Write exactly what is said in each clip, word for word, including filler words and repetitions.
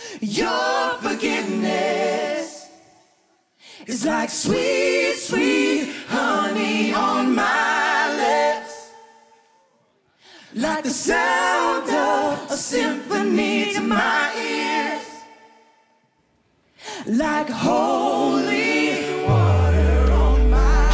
Your forgiveness is like sweet, sweet honey on my lips, like the sound of a symphony to my ears, like holy water on my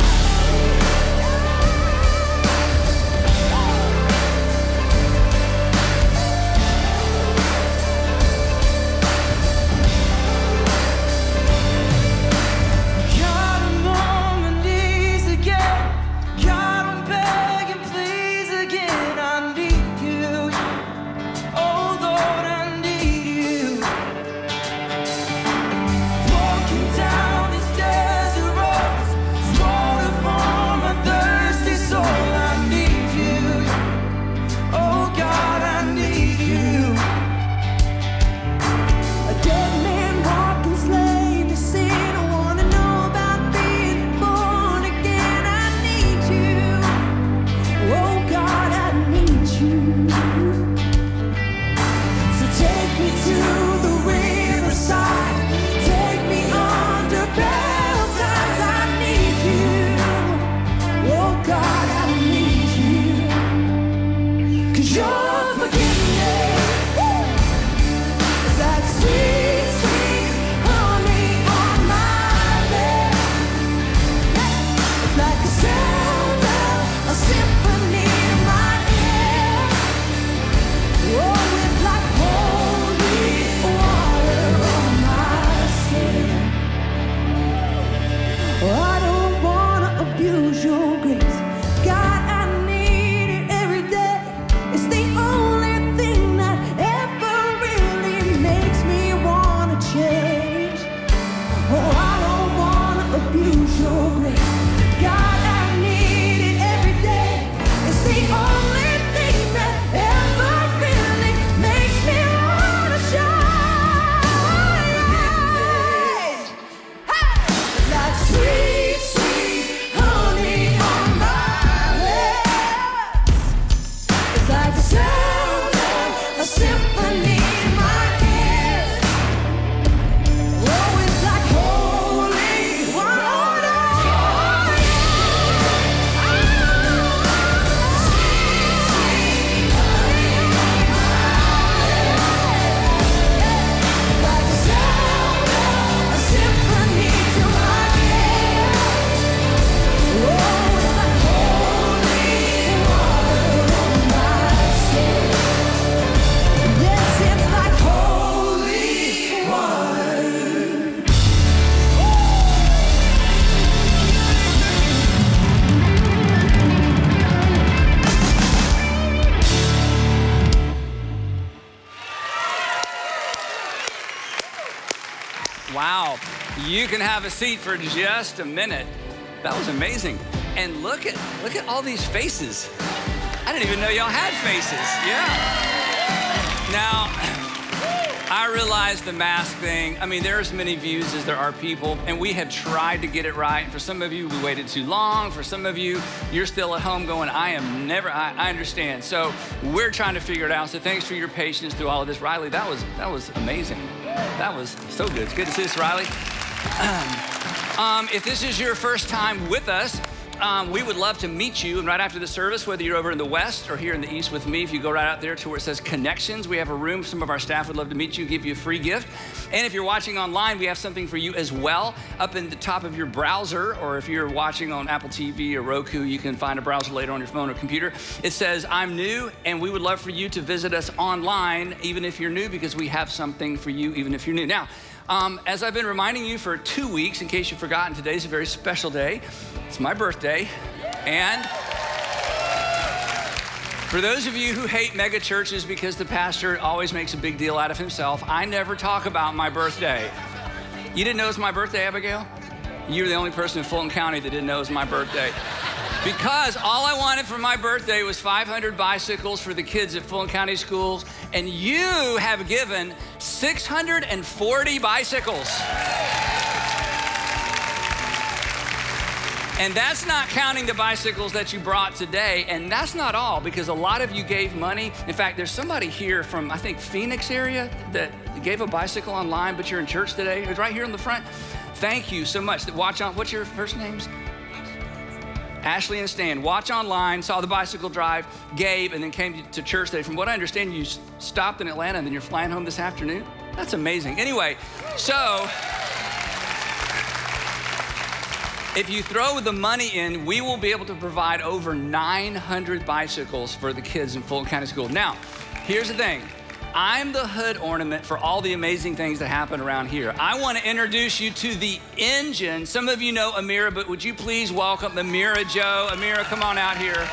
God, I'm on my knees again. God, I'm begging, please again. I need you. Oh Lord, I need you. Walking down these desert roads, water for my thirsty soul. I need you. Oh God, I need you. A dead man walking, slain to sin. I wanna know about being born again. I need you. Oh God, I need you. So take me to the riverside. Take me under baptized. I need you. Oh God, I need you. 'Cause your forgiveness is like sweet, sweet honey on my lips. It's like the sound of a symphony in my ear. Oh, it's like holy water on my skin. Oh, I don't wanna abuse your grace. God, I need it every day. It's the only thing that ever really makes me wanna change. Oh, I don't wanna abuse your grace. God, I need it every day. It's the only thing that ever really makes me wanna shine. Hey! Like sweet, sweet honey on my lips. It's like the sound of a symphony in my ears. Oh, it's like holy water. Like the sound of a symphony to my ears. Oh, it's like holy water on my skin. Yes, it's like holy water. Wow, you can have a seat for just a minute. That was amazing. And look at look at all these faces. I didn't even know y'all had faces. Yeah. Now, I realize the mask thing. I mean, there are as many views as there are people, and we have tried to get it right. For some of you, we waited too long. For some of you, you're still at home going, I am never, I, I understand. So we're trying to figure it out. So thanks for your patience through all of this. Riley, that was, that was amazing. That was so good. It's good to see us, Riley. Um, if this is your first time with us, Um, we would love to meet you, and right after the service, whether you're over in the west or here in the east with me, if you go right out there to where it says Connections, we have a room. Some of our staff would love to meet you, give you a free gift. And if you're watching online, we have something for you as well. Up in the top of your browser, or if you're watching on Apple T V or Roku, you can find a browser later on your phone or computer. It says, I'm new, and we would love for you to visit us online, even if you're new, because we have something for you, even if you're new. Now, Um, as I've been reminding you for two weeks, in case you've forgotten, today's a very special day. It's my birthday. And for those of you who hate mega churches because the pastor always makes a big deal out of himself, I never talk about my birthday. You didn't know it was my birthday, Abigail? You're the only person in Fulton County that didn't know it was my birthday. Because all I wanted for my birthday was five hundred bicycles for the kids at Fulton County schools, and you have given six hundred forty bicycles. And that's not counting the bicycles that you brought today. And that's not all, because a lot of you gave money. In fact, there's somebody here from, I think, Phoenix area that gave a bicycle online, but you're in church today. It's right here in the front. Thank you so much. Watch on, what's your first names? Ashley and Stan. Watch online, saw the bicycle drive, gave, and then came to church today. From what I understand, you stopped in Atlanta and then you're flying home this afternoon. That's amazing. Anyway, so if you throw the money in, we will be able to provide over nine hundred bicycles for the kids in Fulton County School. Now, here's the thing. I'm the hood ornament for all the amazing things that happen around here. I want to introduce you to the engine. Some of you know Amira, but would you please welcome Amira Joe? Amira, come on out here.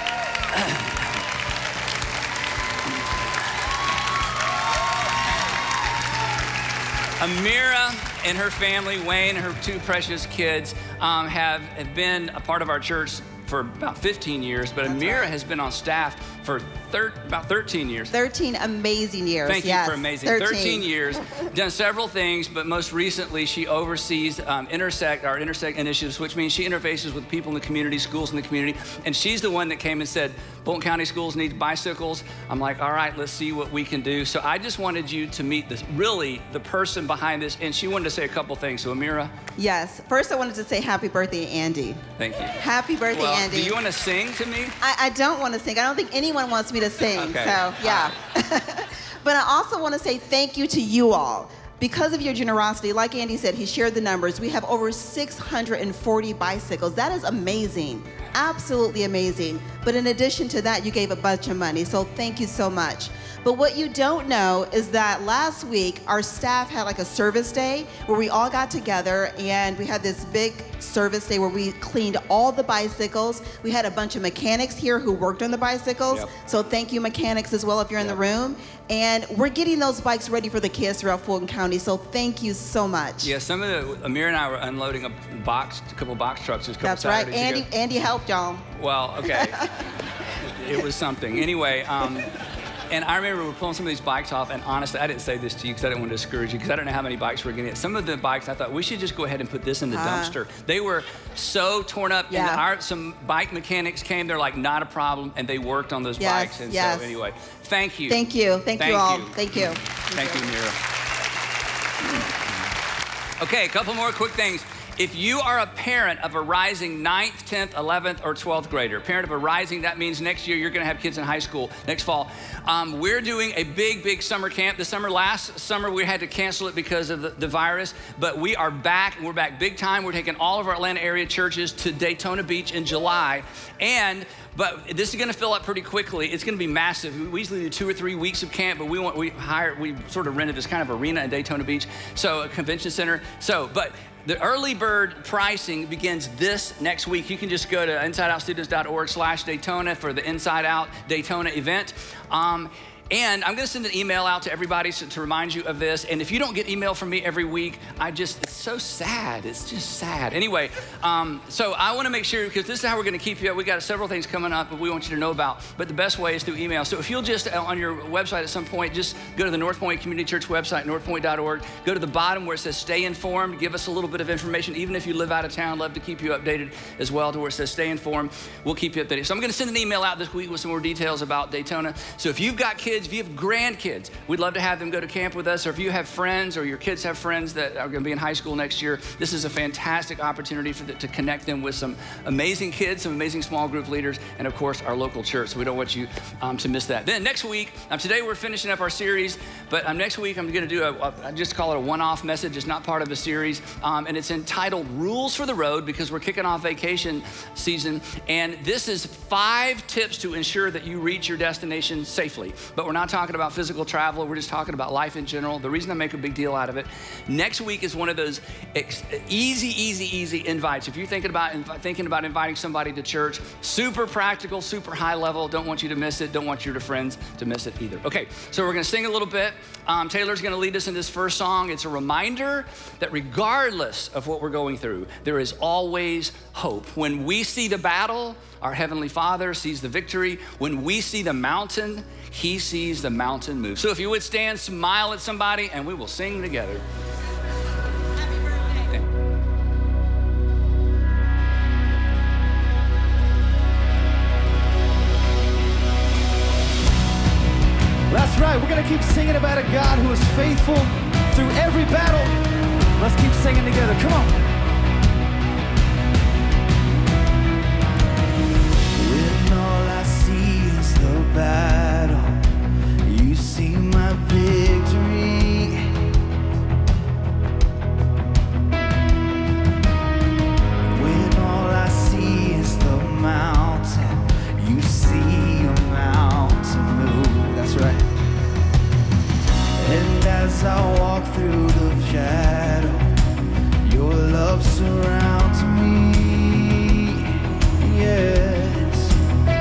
Amira and her family, Wayne and her two precious kids, um, have, have been a part of our church for about fifteen years, but That's Amira right. has been on staff for thir about thirteen years. thirteen amazing years. Thank yes. you for amazing. thirteen. thirteen years, done several things, but most recently she oversees um, Intersect, our Intersect initiatives, which means she interfaces with people in the community, schools in the community, and she's the one that came and said, Fulton County Schools need bicycles. I'm like, all right, let's see what we can do. So I just wanted you to meet this, really the person behind this, and she wanted to say a couple things. So Amira. Yes, first I wanted to say happy birthday, Andy. Thank you. Happy birthday, well, Andy. Do you want to sing to me? I, I don't want to sing. I don't think anyone wants me to sing, okay. so yeah. But I also want to say thank you to you all. Because of your generosity, like Andy said, he shared the numbers. We have over six hundred forty bicycles. That is amazing, absolutely amazing. But in addition to that, you gave a bunch of money, so thank you so much. But what you don't know is that last week, our staff had like a service day where we all got together and we had this big service day where we cleaned all the bicycles. We had a bunch of mechanics here who worked on the bicycles. Yep. So thank you, mechanics, as well, if you're in yep. the room. And we're getting those bikes ready for the kids throughout Fulton County. So thank you so much. Yeah, some of the, Amir and I were unloading a box, a couple box trucks just a couple That's right. Saturdays Andy, ago. Andy helped y'all. Well, okay. It was something. Anyway, um, and I remember we were pulling some of these bikes off, and honestly, I didn't say this to you because I didn't want to discourage you, because I don't know how many bikes we're getting. Some of the bikes, I thought, we should just go ahead and put this in the uh, dumpster. They were so torn up, yeah. and our, some bike mechanics came, they're like, not a problem, and they worked on those yes, bikes. And yes. so anyway, thank you. Thank you. Thank, thank you all. You. Thank you. Thank you, Mira. Okay, a couple more quick things. If you are a parent of a rising ninth, tenth, eleventh, or twelfth grader, parent of a rising, that means next year you're gonna have kids in high school, next fall. Um, we're doing a big, big summer camp this summer. Last summer we had to cancel it because of the, the virus, but we are back, and we're back big time. We're taking all of our Atlanta area churches to Daytona Beach in July, and but this is gonna fill up pretty quickly. It's gonna be massive. We usually do two or three weeks of camp, but we want, we hired, we sort of rented this kind of arena in Daytona Beach, so a convention center. So, but the early bird pricing begins this next week. You can just go to inside out students dot org slash Daytona for the Inside Out Daytona event. Um, And I'm gonna send an email out to everybody so, to remind you of this. And if you don't get email from me every week, I just, it's so sad. It's just sad. Anyway, um, so I wanna make sure, because this is how we're gonna keep you up. We got several things coming up that we want you to know about, but the best way is through email. So if you'll just, uh, on your website at some point, just go to the North Point Community Church website, north point dot org. Go to the bottom where it says stay informed. Give us a little bit of information. Even if you live out of town, love to keep you updated as well, to where it says stay informed. We'll keep you updated. So I'm gonna send an email out this week with some more details about Daytona. So if you've got kids, if you have grandkids, we'd love to have them go to camp with us, or if you have friends or your kids have friends that are gonna be in high school next year, this is a fantastic opportunity for the, to connect them with some amazing kids, some amazing small group leaders, and of course our local church. So we don't want you um, to miss that. Then next week, um, today we're finishing up our series, but um, next week I'm gonna do a, a, I just call it a one-off message. It's not part of a series, um, and it's entitled Rules for the Road, because we're kicking off vacation season, and this is five tips to ensure that you reach your destination safely. But we're not talking about physical travel, we're just talking about life in general. The reason I make a big deal out of it, next week is one of those ex easy, easy, easy invites. If you're thinking about, thinking about inviting somebody to church, super practical, super high level, don't want you to miss it, don't want your friends to miss it either. Okay, so we're gonna sing a little bit. Um, Taylor's gonna lead us in this first song. It's a reminder that regardless of what we're going through, there is always hope. When we see the battle, our Heavenly Father sees the victory. When we see the mountain, He sees the mountain move. So if you would stand, smile at somebody, and we will sing together. Happy birthday. That's right, we're gonna keep singing about a God who is faithful through every battle. Let's keep singing together, come on. When all I see is the battle, you see my victory. When all I see is the mountain, you see a mountain move. That's right. And as I walk through the shadow, your love surrounds me. Yes.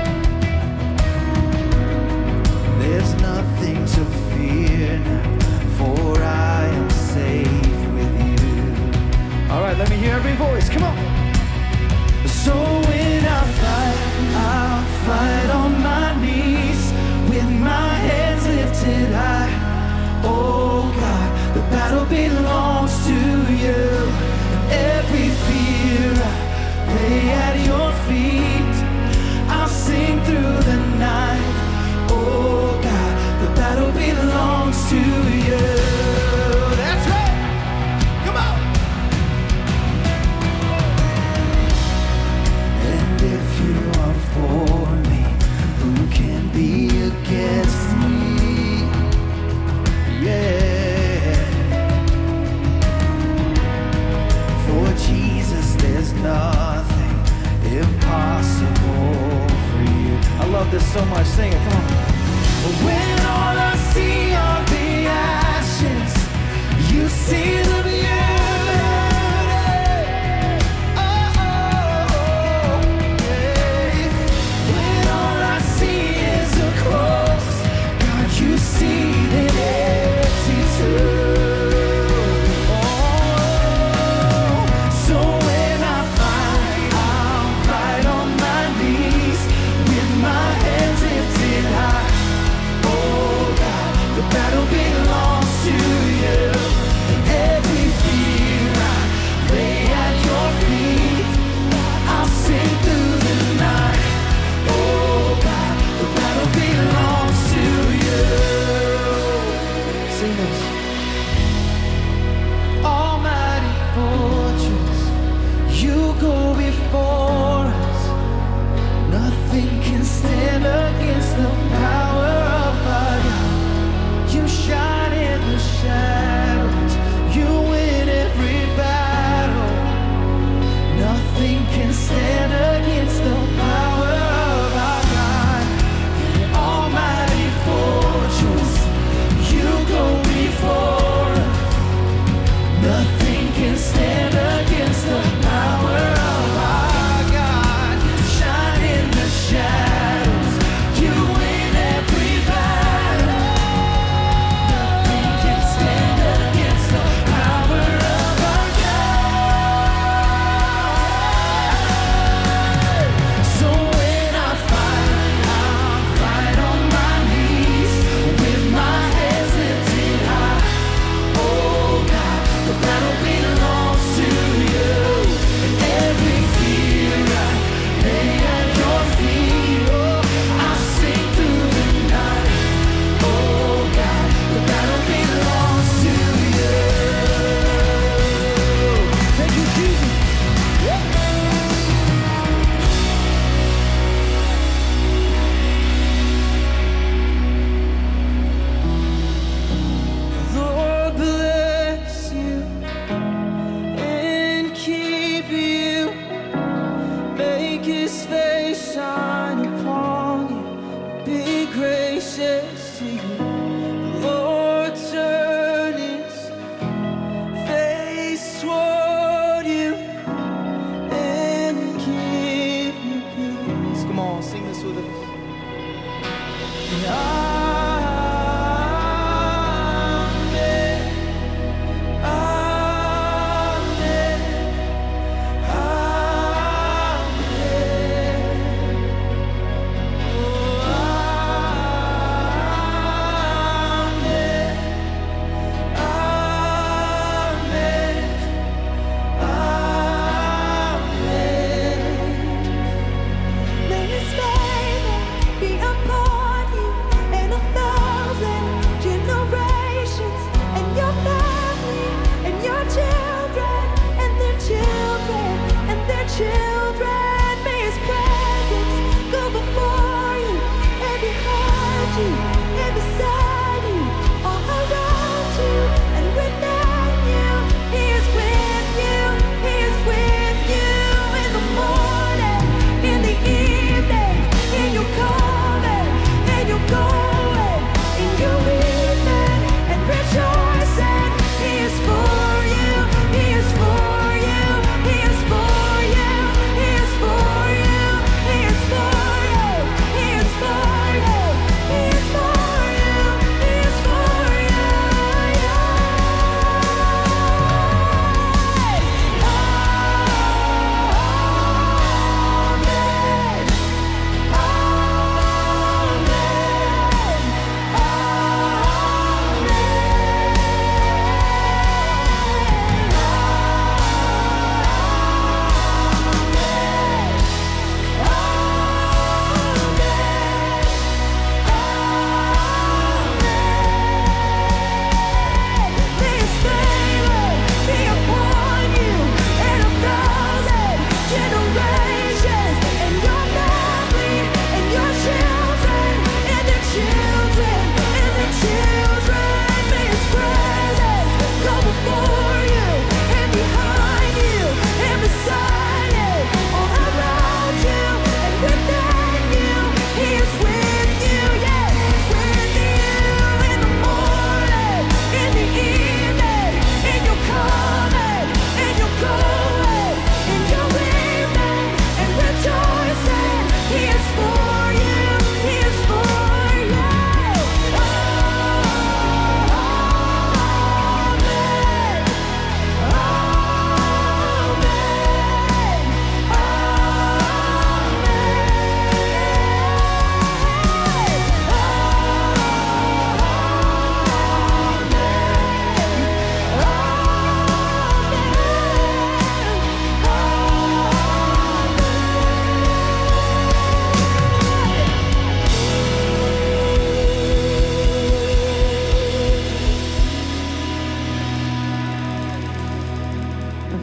There's nothing to fear now, for I am safe with you. All right, let me hear every voice. Come on. So when I fight, I'll fight on my knees with my hands lifted high. Oh God, the battle belongs to you. And every fear I lay at your feet. I'll sing through the night. Oh God, the battle belongs to you. That's right. Come on. And if you are for me, who can be against me? Yeah. For Jesus, there's nothing impossible for you. I love this so much. Sing it, come on. When all I see are the ashes, you see the beauty. Oh, oh, yeah. When all I see is a cross, God, you see the empty tomb. Oh, so when I fight, I'll fight on my knees with my hands lifted high. Oh God, the battle belongs to you. And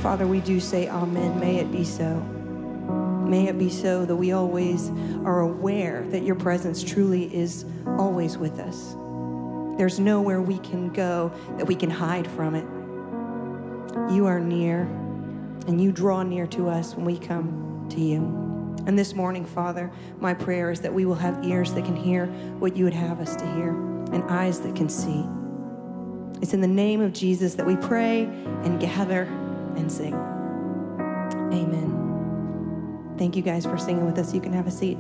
Father, we do say amen. May it be so. May it be so that we always are aware that your presence truly is always with us. There's nowhere we can go that we can hide from it. You are near, and you draw near to us when we come to you. And this morning, Father, my prayer is that we will have ears that can hear what you would have us to hear, and eyes that can see. It's in the name of Jesus that we pray and gather and sing. Amen. Thank you guys for singing with us. You can have a seat.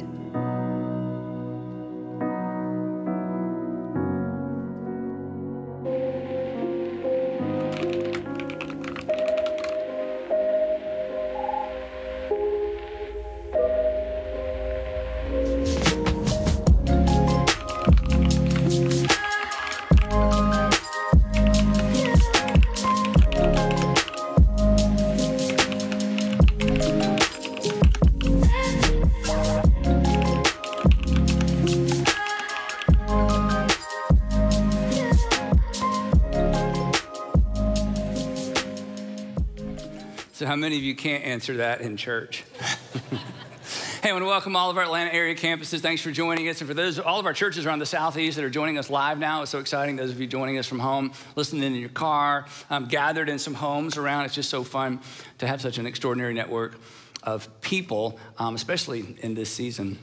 So how many of you can't answer that in church? Hey, I want to welcome all of our Atlanta area campuses. Thanks for joining us. And for those, all of our churches around the Southeast that are joining us live now, it's so exciting. Those of you joining us from home, listening in your car, um, gathered in some homes around. It's just so fun to have such an extraordinary network of people, um, especially in this season.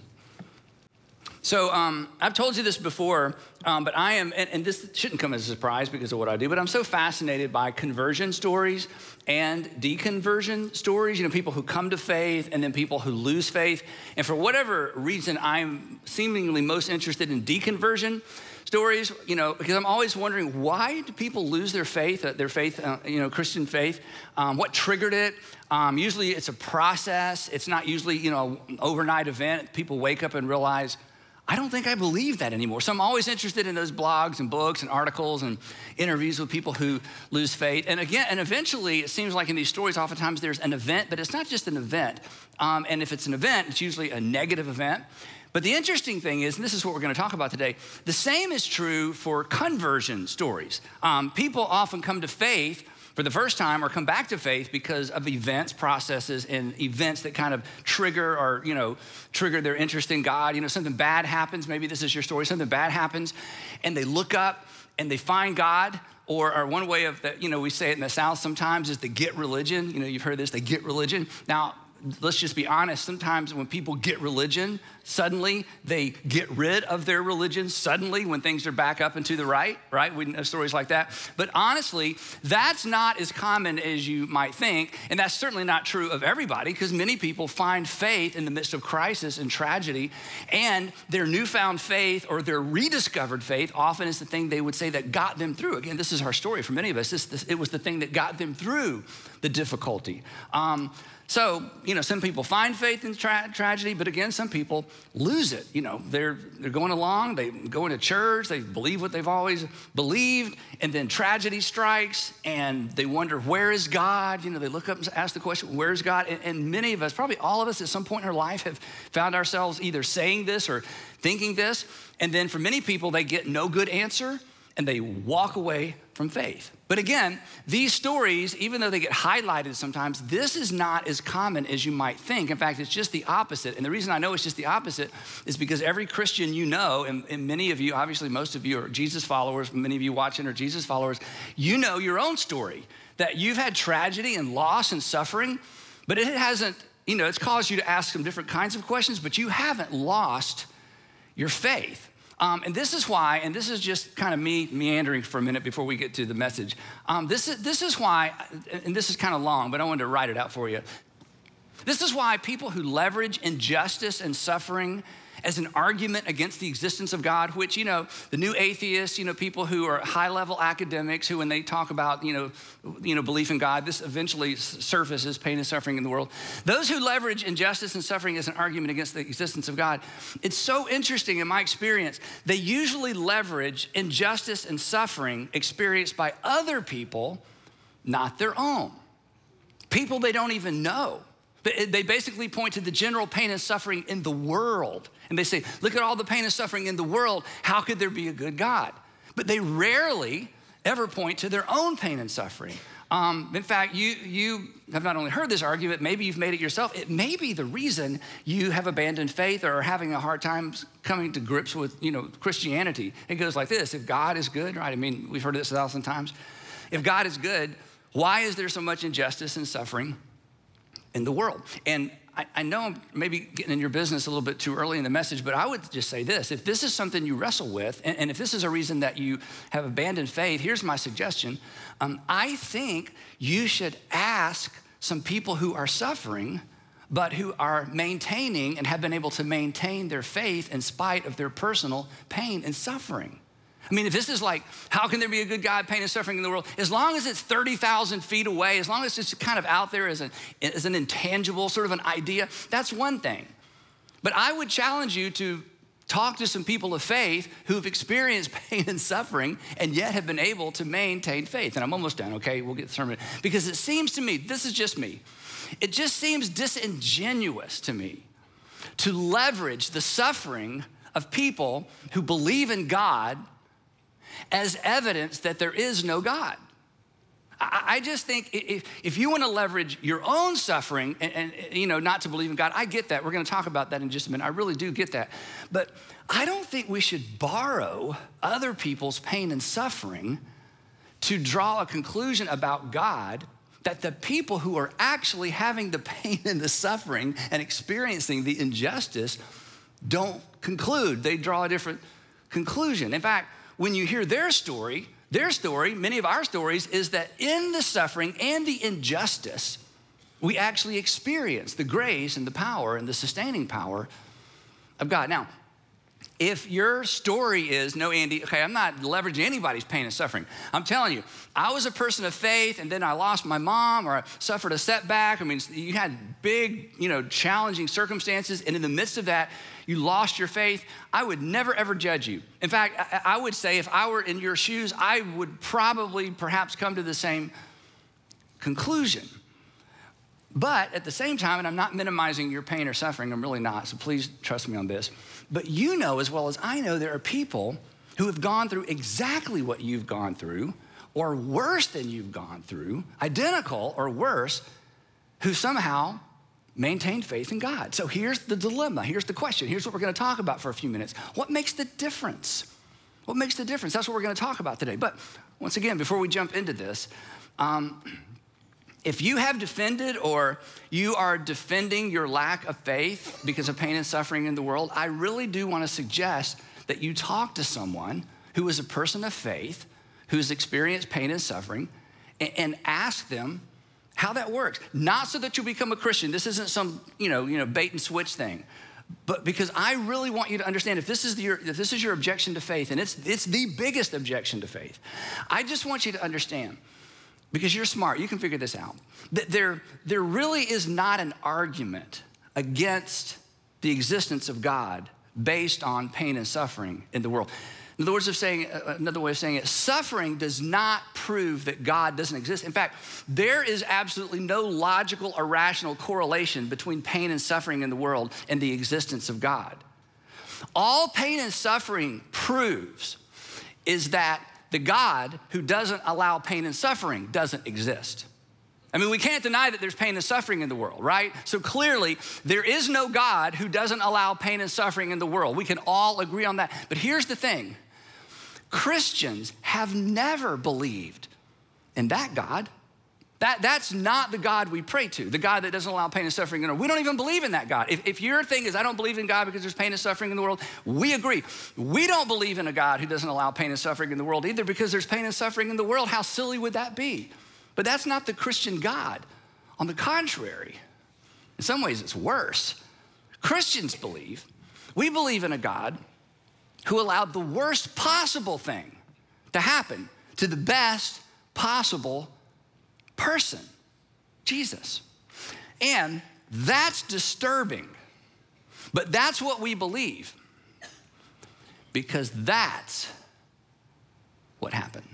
So um, I've told you this before, um, but I am, and, and this shouldn't come as a surprise because of what I do, but I'm so fascinated by conversion stories and deconversion stories, you know, people who come to faith and then people who lose faith. And for whatever reason, I'm seemingly most interested in deconversion stories, you know, because I'm always wondering, why do people lose their faith, uh, their faith, uh, you know, Christian faith? Um, what triggered it? Um, usually it's a process. It's not usually, you know, an overnight event. People wake up and realize, I don't think I believe that anymore. So I'm always interested in those blogs and books and articles and interviews with people who lose faith. And again, and eventually it seems like in these stories, oftentimes there's an event, but it's not just an event. Um, and if it's an event, it's usually a negative event. But the interesting thing is, and this is what we're gonna talk about today, the same is true for conversion stories. Um, people often come to faith for the first time or come back to faith because of events, processes, and events that kind of trigger or, you know, trigger their interest in God. You know, something bad happens, maybe this is your story, something bad happens, and they look up and they find God, or, or one way of that, you know, we say it in the South sometimes is the get religion. You know, you've heard this, the get religion. Now, let's just be honest, sometimes when people get religion, suddenly they get rid of their religion suddenly when things are back up and to the right, right? We know stories like that. But honestly, that's not as common as you might think, and that's certainly not true of everybody, because many people find faith in the midst of crisis and tragedy, and their newfound faith or their rediscovered faith often is the thing they would say that got them through. Again, this is our story for many of us. This, this, it was the thing that got them through the difficulty. Um, So, you know, some people find faith in tra tragedy, but again, some people lose it. You know, they're, they're going along, they go into church, they believe what they've always believed, and then tragedy strikes, and they wonder, where is God? You know, they look up and ask the question, where is God? And, and many of us, probably all of us at some point in our life have found ourselves either saying this or thinking this, and then for many people, they get no good answer, and they walk away from faith. But again, these stories, even though they get highlighted sometimes, this is not as common as you might think. In fact, it's just the opposite. And the reason I know it's just the opposite is because every Christian you know, and, and many of you, obviously most of you are Jesus followers, many of you watching are Jesus followers, you know your own story, that you've had tragedy and loss and suffering, but it hasn't, you know, it's caused you to ask some different kinds of questions, but you haven't lost your faith. Um, and this is why, and this is just kind of me meandering for a minute before we get to the message. Um, this, is, this is why, and this is kind of long, but I wanted to write it out for you. This is why people who leverage injustice and suffering as an argument against the existence of God, which, you know, the new atheists, you know, people who are high-level academics who, when they talk about, you know, you know, belief in God, this eventually surfaces pain and suffering in the world. Those who leverage injustice and suffering as an argument against the existence of God, it's so interesting in my experience, they usually leverage injustice and suffering experienced by other people, not their own. People they don't even know. They basically point to the general pain and suffering in the world. And they say, look at all the pain and suffering in the world. How could there be a good God? But they rarely ever point to their own pain and suffering. Um, in fact, you, you have not only heard this argument, maybe you've made it yourself. It may be the reason you have abandoned faith or are having a hard time coming to grips with, you know, Christianity. It goes like this: if God is good, right? I mean, we've heard this a thousand times. If God is good, why is there so much injustice and suffering in the world? And I, I know I'm maybe getting in your business a little bit too early in the message, but I would just say this: if this is something you wrestle with, and, and if this is a reason that you have abandoned faith, here's my suggestion. Um, I think you should ask some people who are suffering, but who are maintaining and have been able to maintain their faith in spite of their personal pain and suffering. I mean, if this is like, how can there be a good God, pain and suffering in the world? As long as it's thirty thousand feet away, as long as it's kind of out there as an, as an intangible sort of an idea, that's one thing. But I would challenge you to talk to some people of faith who've experienced pain and suffering and yet have been able to maintain faith. And I'm almost done, okay? We'll get the sermon. Because it seems to me, this is just me, it just seems disingenuous to me to leverage the suffering of people who believe in God as evidence that there is no God. I just think if, if you want to leverage your own suffering and, and, you know, not to believe in God, I get that. We're going to talk about that in just a minute. I really do get that. But I don't think we should borrow other people's pain and suffering to draw a conclusion about God that the people who are actually having the pain and the suffering and experiencing the injustice don't conclude. They draw a different conclusion. In fact, when you hear their story, their story, many of our stories, is that in the suffering and the injustice, we actually experience the grace and the power and the sustaining power of God. Now, if your story is, no, Andy, okay, I'm not leveraging anybody's pain and suffering. I'm telling you, I was a person of faith and then I lost my mom or I suffered a setback. I mean, you had big, you know, challenging circumstances, and in the midst of that, you lost your faith. I would never, ever judge you. In fact, I, I would say if I were in your shoes, I would probably perhaps come to the same conclusion. But at the same time, and I'm not minimizing your pain or suffering, I'm really not, so please trust me on this. But you know as well as I know there are people who have gone through exactly what you've gone through, or worse than you've gone through, identical or worse, who somehow maintained faith in God. So here's the dilemma, here's the question, here's what we're gonna talk about for a few minutes. What makes the difference? What makes the difference? That's what we're gonna talk about today. But once again, before we jump into this, um, if you have defended or you are defending your lack of faith because of pain and suffering in the world, I really do want to suggest that you talk to someone who is a person of faith, who's experienced pain and suffering, and, and ask them how that works. Not so that you become a Christian. This isn't some, you know, you know, bait and switch thing. But because I really want you to understand, if this is your, if this is your objection to faith, and it's, it's the biggest objection to faith, I just want you to understand, because you're smart, you can figure this out, that there, there really is not an argument against the existence of God based on pain and suffering in the world. In other words of saying, another way of saying it, suffering does not prove that God doesn't exist. In fact, there is absolutely no logical or rational correlation between pain and suffering in the world and the existence of God. All pain and suffering proves is that the God who doesn't allow pain and suffering doesn't exist. I mean, we can't deny that there's pain and suffering in the world, right? So clearly, there is no God who doesn't allow pain and suffering in the world. We can all agree on that. But here's the thing. Christians have never believed in that God. That, that's not the God we pray to, the God that doesn't allow pain and suffering in the world. We don't even believe in that God. If, if your thing is, I don't believe in God because there's pain and suffering in the world, we agree. We don't believe in a God who doesn't allow pain and suffering in the world either because there's pain and suffering in the world. How silly would that be? But that's not the Christian God. On the contrary, in some ways it's worse. Christians believe, we believe in a God who allowed the worst possible thing to happen to the best possible person, Jesus. And that's disturbing, but that's what we believe because that's what happened.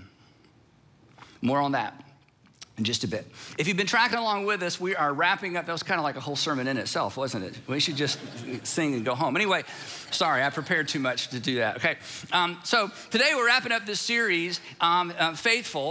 More on that in just a bit. If you've been tracking along with us, we are wrapping up. That was kind of like a whole sermon in itself, wasn't it? We should just sing and go home. Anyway, sorry, I prepared too much to do that. Okay, um, so today we're wrapping up this series, um, uh, Faithful.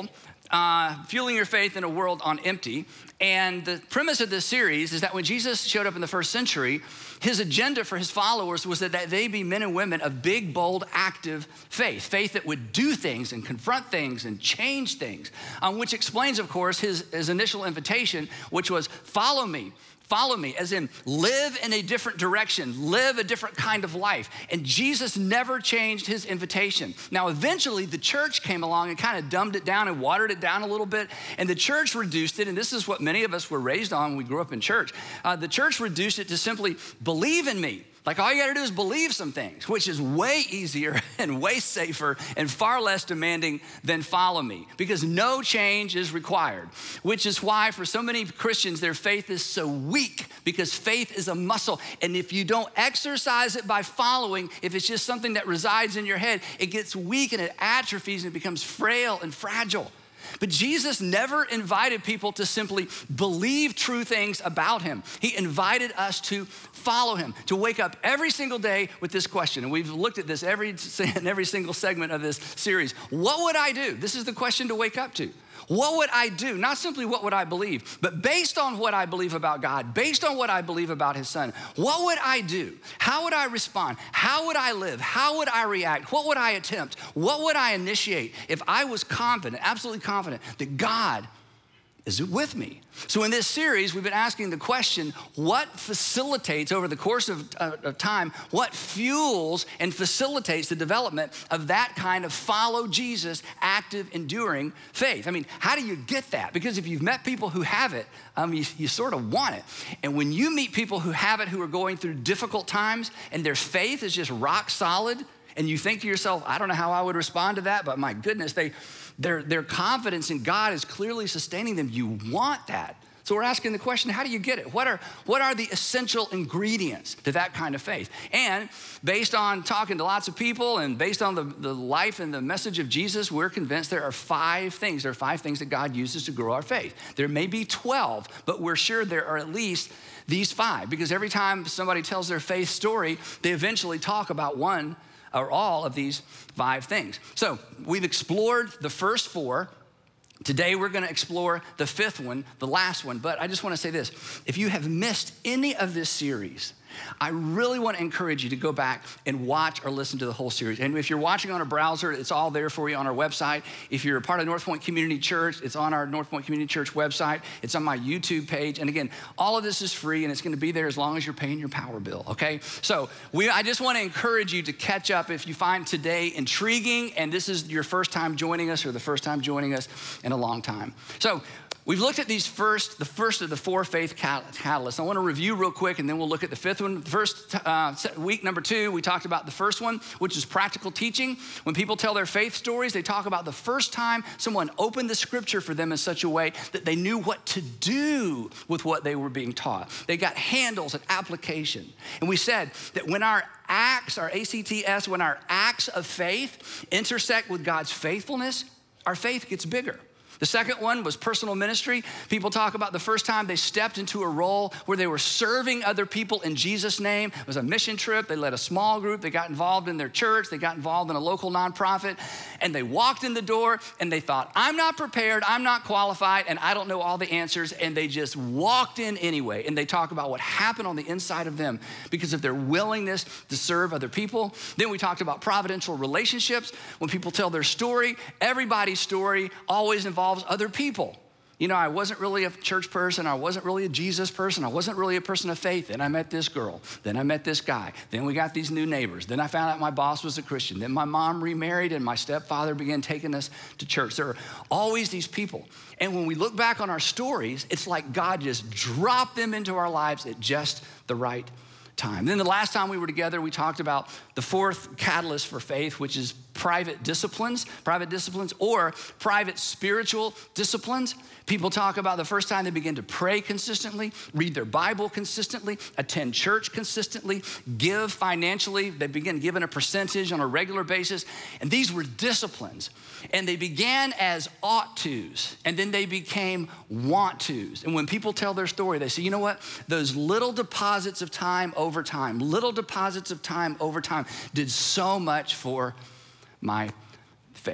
uh, Fueling Your Faith in a World on Empty. And the premise of this series is that when Jesus showed up in the first century, his agenda for his followers was that, that they be men and women of big, bold, active faith. Faith that would do things and confront things and change things, um, which explains, of course, his, his initial invitation, which was follow me. Follow me, as in live in a different direction, live a different kind of life. And Jesus never changed his invitation. Now, eventually the church came along and kind of dumbed it down and watered it down a little bit. And the church reduced it, and this is what many of us were raised on when we grew up in church. Uh, the church reduced it to simply believe in me. Like all you gotta do is believe some things, which is way easier and way safer and far less demanding than follow me, because no change is required, which is why for so many Christians, their faith is so weak, because faith is a muscle. And if you don't exercise it by following, if it's just something that resides in your head, it gets weak and it atrophies and it becomes frail and fragile. But Jesus never invited people to simply believe true things about him. He invited us to follow him, to wake up every single day with this question. And we've looked at this every, in every single segment of this series. What would I do? This is the question to wake up to. What would I do? Not simply what would I believe, but based on what I believe about God, based on what I believe about his son, what would I do? How would I respond? How would I live? How would I react? What would I attempt? What would I initiate if I was confident, absolutely confident that God is with me? So in this series, we've been asking the question, what facilitates over the course of, uh, of time, what fuels and facilitates the development of that kind of follow Jesus, active, enduring faith? I mean, how do you get that? Because if you've met people who have it, um, you, you sort of want it. And when you meet people who have it, who are going through difficult times, and their faith is just rock solid, and you think to yourself, I don't know how I would respond to that, but my goodness, they, their, their confidence in God is clearly sustaining them. You want that. So we're asking the question, how do you get it? What are, what are the essential ingredients to that kind of faith? And based on talking to lots of people and based on the, the life and the message of Jesus, we're convinced there are five things. There are five things that God uses to grow our faith. There may be twelve, but we're sure there are at least these five, because every time somebody tells their faith story, they eventually talk about one or all of these five things. So we've explored the first four. Today we're gonna explore the fifth one, the last one. But I just wanna say this, if you have missed any of this series, I really want to encourage you to go back and watch or listen to the whole series. And if you're watching on a browser, it's all there for you on our website. If you're a part of North Point Community Church, it's on our North Point Community Church website. It's on my YouTube page. And again, all of this is free, and it's going to be there as long as you're paying your power bill, okay? So we, I just want to encourage you to catch up if you find today intriguing, and this is your first time joining us or the first time joining us in a long time. So we've looked at these first, the first of the four faith catalysts. I want to review real quick, and then we'll look at the fifth one. First uh, week number two, we talked about the first one, which is practical teaching. When people tell their faith stories, they talk about the first time someone opened the scripture for them in such a way that they knew what to do with what they were being taught. They got handles and application. And we said that when our acts, our A C T S, when our acts of faith intersect with God's faithfulness, our faith gets bigger. The second one was personal ministry. People talk about the first time they stepped into a role where they were serving other people in Jesus' name. It was a mission trip. They led a small group. They got involved in their church. They got involved in a local nonprofit. And they walked in the door and they thought, I'm not prepared, I'm not qualified, and I don't know all the answers. And they just walked in anyway. And they talk about what happened on the inside of them because of their willingness to serve other people. Then we talked about providential relationships. When people tell their story, everybody's story always involves other people. You know, I wasn't really a church person. I wasn't really a Jesus person. I wasn't really a person of faith. Then I met this girl. Then I met this guy. Then we got these new neighbors. Then I found out my boss was a Christian. Then my mom remarried and my stepfather began taking us to church. There are always these people. And when we look back on our stories, it's like God just dropped them into our lives at just the right time. Then the last time we were together, we talked about the fourth catalyst for faith, which is private disciplines, private disciplines or private spiritual disciplines. People talk about the first time they begin to pray consistently, read their Bible consistently, attend church consistently, give financially. They begin giving a percentage on a regular basis. And these were disciplines. And they began as ought tos, and then they became want tos. And when people tell their story, they say, you know what? Those little deposits of time over time, little deposits of time over time did so much for my faith.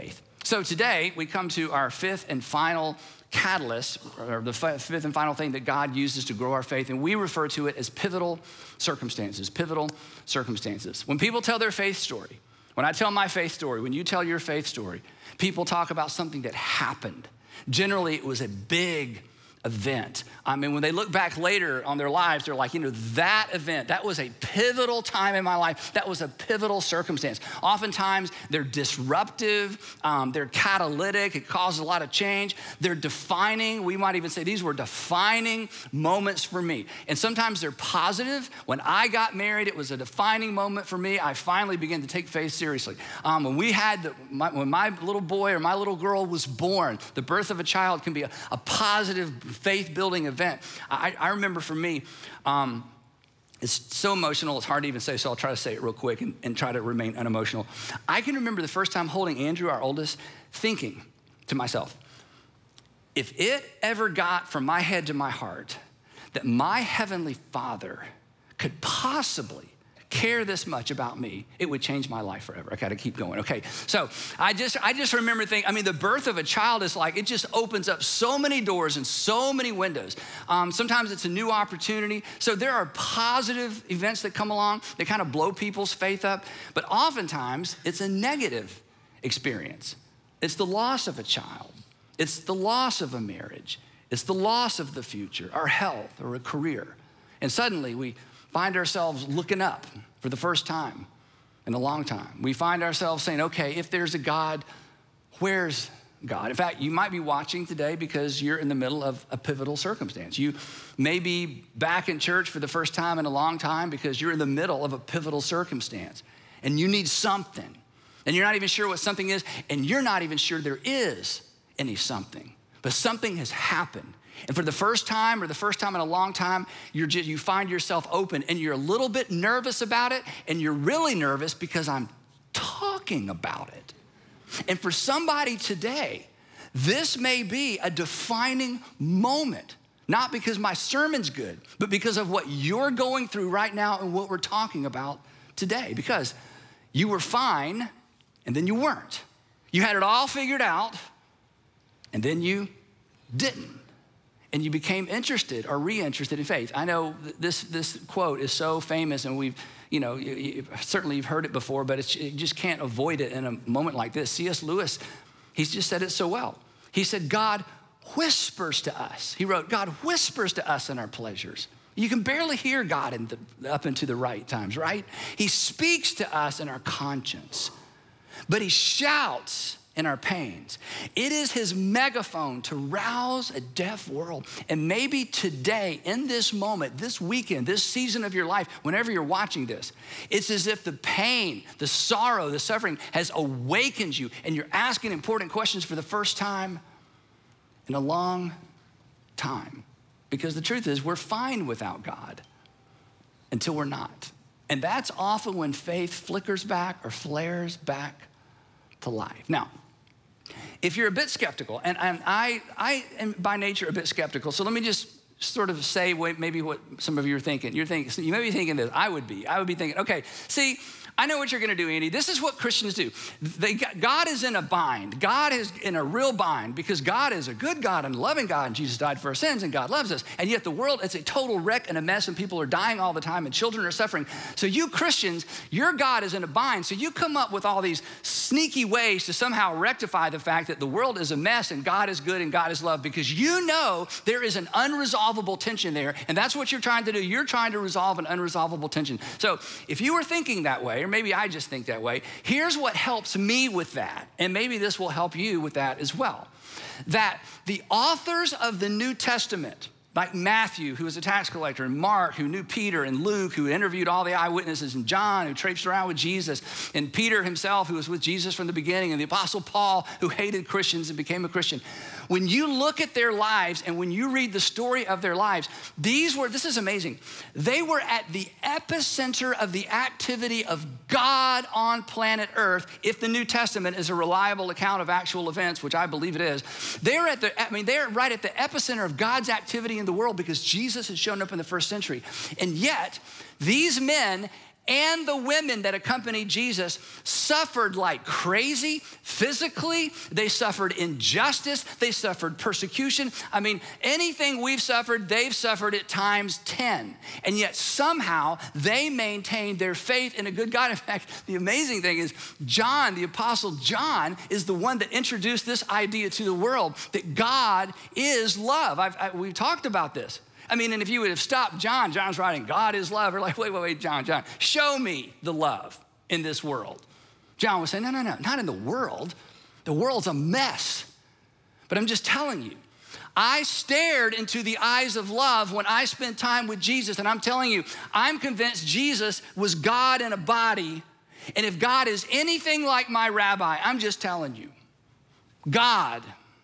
So today we come to our fifth and final catalyst, or the fifth and final thing that God uses to grow our faith, and we refer to it as pivotal circumstances, pivotal circumstances. When people tell their faith story, when I tell my faith story, when you tell your faith story, people talk about something that happened. Generally, it was a big event. I mean, when they look back later on their lives, they're like, you know, that event, that was a pivotal time in my life. That was a pivotal circumstance. Oftentimes, they're disruptive. Um, they're catalytic. It causes a lot of change. They're defining. We might even say these were defining moments for me. And sometimes they're positive. When I got married, it was a defining moment for me. I finally began to take faith seriously. Um, when we had, the, my, when my little boy or my little girl was born, the birth of a child can be a, a positive faith-building event. I, I remember for me, um, it's so emotional, it's hard to even say, so I'll try to say it real quick and, and try to remain unemotional. I can remember the first time holding Andrew, our oldest, thinking to myself, if it ever got from my head to my heart that my Heavenly Father could possibly care this much about me, it would change my life forever. I gotta keep going. Okay, so I just I just remember thinking, I mean, the birth of a child is like, it just opens up so many doors and so many windows. Um, sometimes it's a new opportunity. So there are positive events that come along that kind of blow people's faith up, but oftentimes it's a negative experience. It's the loss of a child. It's the loss of a marriage. It's the loss of the future, our health, or a career. And suddenly we find ourselves looking up for the first time in a long time. We find ourselves saying, okay, if there's a God, where's God? In fact, you might be watching today because you're in the middle of a pivotal circumstance. You may be back in church for the first time in a long time because you're in the middle of a pivotal circumstance and you need something. And you're not even sure what something is, and you're not even sure there is any something. But something has happened. And for the first time or the first time in a long time, you're just, you find yourself open and you're a little bit nervous about it, and you're really nervous because I'm talking about it. And for somebody today, this may be a defining moment, not because my sermon's good, but because of what you're going through right now and what we're talking about today. Because you were fine and then you weren't. You had it all figured out and then you didn't. And you became interested or re-interested in faith. I know this, this quote is so famous, and we've, you know, you, you, certainly you've heard it before, but it's, you just can't avoid it in a moment like this. C S Lewis, he's just said it so well. He said, God whispers to us. He wrote, God whispers to us in our pleasures. You can barely hear God in the, up into the right times, right? He speaks to us in our conscience, but he shouts in our pains. It is his megaphone to rouse a deaf world. And maybe today, in this moment, this weekend, this season of your life, whenever you're watching this, it's as if the pain, the sorrow, the suffering has awakened you, and you're asking important questions for the first time in a long time. Because the truth is, we're fine without God until we're not. And that's often when faith flickers back or flares back to life. Now, if you're a bit skeptical, and, and I, I am by nature a bit skeptical, so let me just sort of say what, maybe what some of you are thinking. You're thinking, you may be thinking this, I would be. I would be thinking, okay, see, I know what you're gonna do, Andy. This is what Christians do. They, God is in a bind. God is in a real bind because God is a good God and loving God, and Jesus died for our sins, and God loves us. And yet the world, it's a total wreck and a mess, and people are dying all the time, and children are suffering. So you Christians, your God is in a bind. So you come up with all these sneaky ways to somehow rectify the fact that the world is a mess and God is good and God is love, because you know there is an unresolvable tension there, and that's what you're trying to do. You're trying to resolve an unresolvable tension. So if you were thinking that way, or maybe I just think that way, here's what helps me with that, and maybe this will help you with that as well. That the authors of the New Testament, like Matthew, who was a tax collector, and Mark, who knew Peter, and Luke, who interviewed all the eyewitnesses, and John, who traipsed around with Jesus, and Peter himself, who was with Jesus from the beginning, and the Apostle Paul, who hated Christians and became a Christian. When you look at their lives and when you read the story of their lives, these were, this is amazing, they were at the epicenter of the activity of God on planet Earth, if the New Testament is a reliable account of actual events, which I believe it is. They're at the, I mean, they're right at the epicenter of God's activity in the world because Jesus had shown up in the first century. And yet, these men and the women that accompanied Jesus suffered like crazy physically. They suffered injustice. They suffered persecution. I mean, anything we've suffered, they've suffered at times ten. And yet somehow they maintained their faith in a good God. In fact, the amazing thing is John, the Apostle John, is the one that introduced this idea to the world that God is love. I've, I, we've talked about this. I mean, and if you would have stopped John, John's writing, God is love. We're like, wait, wait, wait, John, John, show me the love in this world. John was saying, no, no, no, not in the world. The world's a mess. But I'm just telling you, I stared into the eyes of love when I spent time with Jesus. And I'm telling you, I'm convinced Jesus was God in a body. And if God is anything like my rabbi, I'm just telling you, God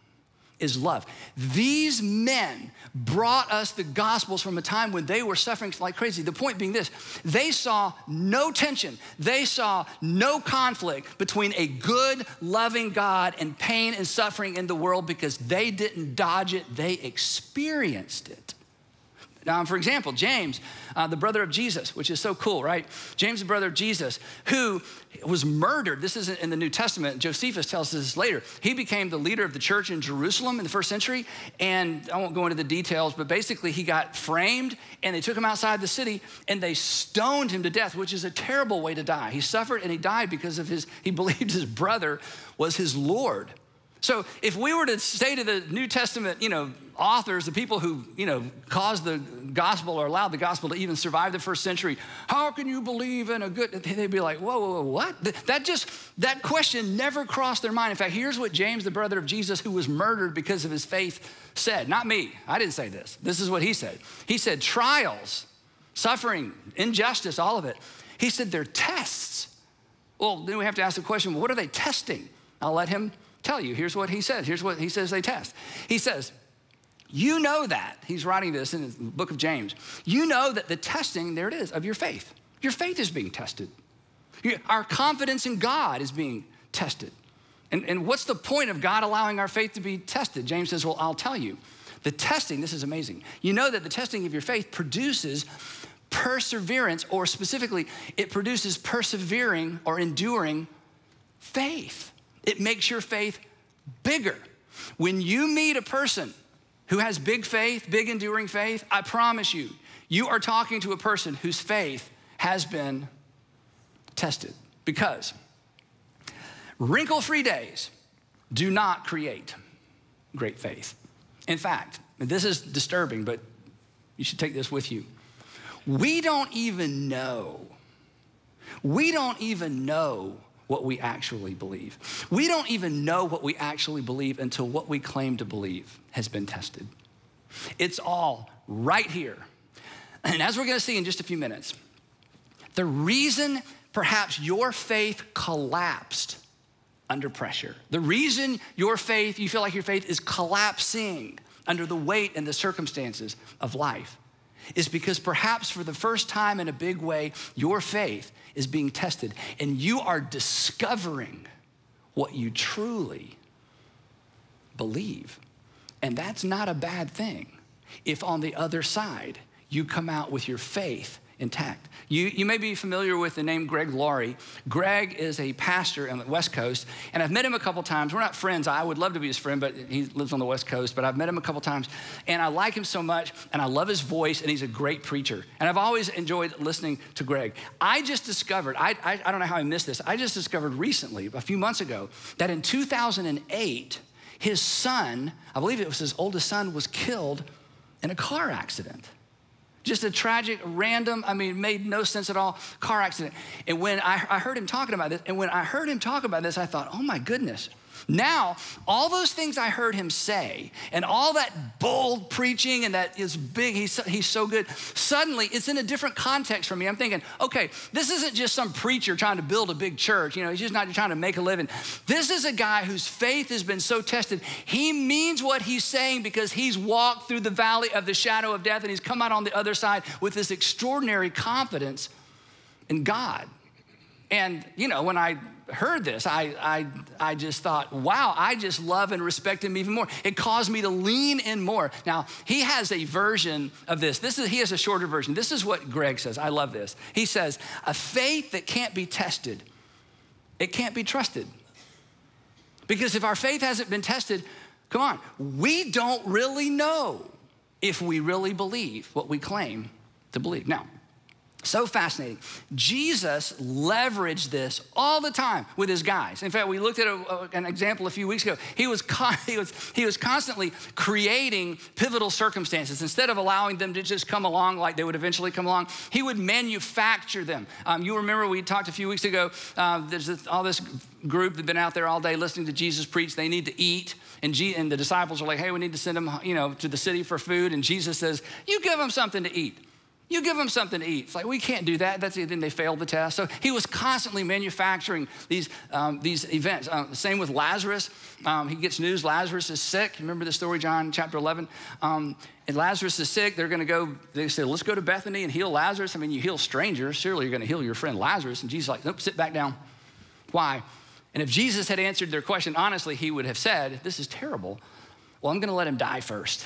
is love. These men brought us the Gospels from a time when they were suffering like crazy. The point being this, they saw no tension. They saw no conflict between a good, loving God and pain and suffering in the world because they didn't dodge it, they experienced it. Now, for example, James, uh, the brother of Jesus, which is so cool, right? James, the brother of Jesus, who was murdered. This isn't in the New Testament. Josephus tells us this later. He became the leader of the church in Jerusalem in the first century. And I won't go into the details, but basically he got framed and they took him outside the city and they stoned him to death, which is a terrible way to die. He suffered and he died because of his, he believed his brother was his Lord. So if we were to say to the New Testament, you know, authors, the people who, you know, caused the gospel or allowed the gospel to even survive the first century, how can you believe in a good, they'd be like, whoa, whoa, whoa, what? That just, that question never crossed their mind. In fact, here's what James, the brother of Jesus, who was murdered because of his faith, said. Not me, I didn't say this. This is what he said. He said, trials, suffering, injustice, all of it. He said, they're tests. Well, then we have to ask the question, well, what are they testing? I'll let him tell you. Here's what he says. Here's what he says they test. He says, you know that, he's writing this in the book of James, you know that the testing, there it is, of your faith. Your faith is being tested. Our confidence in God is being tested. And, and what's the point of God allowing our faith to be tested? James says, well, I'll tell you. The testing, this is amazing. You know that the testing of your faith produces perseverance, or specifically, it produces persevering or enduring faith. It makes your faith bigger. When you meet a person who has big faith, big enduring faith, I promise you, you are talking to a person whose faith has been tested. Because wrinkle-free days do not create great faith. In fact, this is disturbing, but you should take this with you. We don't even know, we don't even know what we actually believe. We don't even know what we actually believe until what we claim to believe has been tested. It's all right here. And as we're gonna see in just a few minutes, the reason perhaps your faith collapsed under pressure, the reason your faith, you feel like your faith is collapsing under the weight and the circumstances of life, is because perhaps for the first time in a big way, your faith is being tested and you are discovering what you truly believe. And that's not a bad thing if on the other side you come out with your faith intact. You, you may be familiar with the name Greg Laurie. Greg is a pastor on the West Coast, and I've met him a couple times. We're not friends. I would love to be his friend, but he lives on the West Coast, but I've met him a couple times, and I like him so much, and I love his voice, and he's a great preacher. And I've always enjoyed listening to Greg. I just discovered, I, I, I don't know how I missed this, I just discovered recently, a few months ago, that in two thousand eight, his son, I believe it was his oldest son, was killed in a car accident. Just a tragic, random, I mean, made no sense at all, car accident. And when I, I heard him talking about this, and when I heard him talk about this, I thought, oh my goodness. Now, all those things I heard him say, and all that bold preaching, and that is big, he's, he's so good, suddenly it's in a different context for me. I'm thinking, okay, this isn't just some preacher trying to build a big church. You know, he's just not trying to make a living. This is a guy whose faith has been so tested. He means what he's saying because he's walked through the valley of the shadow of death, and he's come out on the other side with this extraordinary confidence in God. And, you know, when I heard this, I, I, I just thought, wow, I just love and respect him even more. It caused me to lean in more. Now, he has a version of this. This is, he has a shorter version. This is what Greg says. I love this. He says, a faith that can't be tested, it can't be trusted. Because if our faith hasn't been tested, come on, we don't really know if we really believe what we claim to believe. Now, so fascinating. Jesus leveraged this all the time with his guys. In fact, we looked at a, a, an example a few weeks ago. He was, con he, was, he was constantly creating pivotal circumstances. Instead of allowing them to just come along like they would eventually come along, he would manufacture them. Um, you remember we talked a few weeks ago, uh, there's this, all this group that had been out there all day listening to Jesus preach. They need to eat. And, G and the disciples are like, hey, we need to send them, you know, to the city for food. And Jesus says, you give them something to eat. You give them something to eat. It's like, we can't do that. That's then they failed the test. So he was constantly manufacturing these, um, these events. Um, same with Lazarus. Um, he gets news Lazarus is sick. Remember the story, John chapter eleven? Um, and Lazarus is sick. They're going to go, they say, let's go to Bethany and heal Lazarus. I mean, you heal strangers. Surely you're going to heal your friend Lazarus. And Jesus is like, nope, sit back down. Why? And if Jesus had answered their question honestly, he would have said, this is terrible. Well, I'm going to let him die first.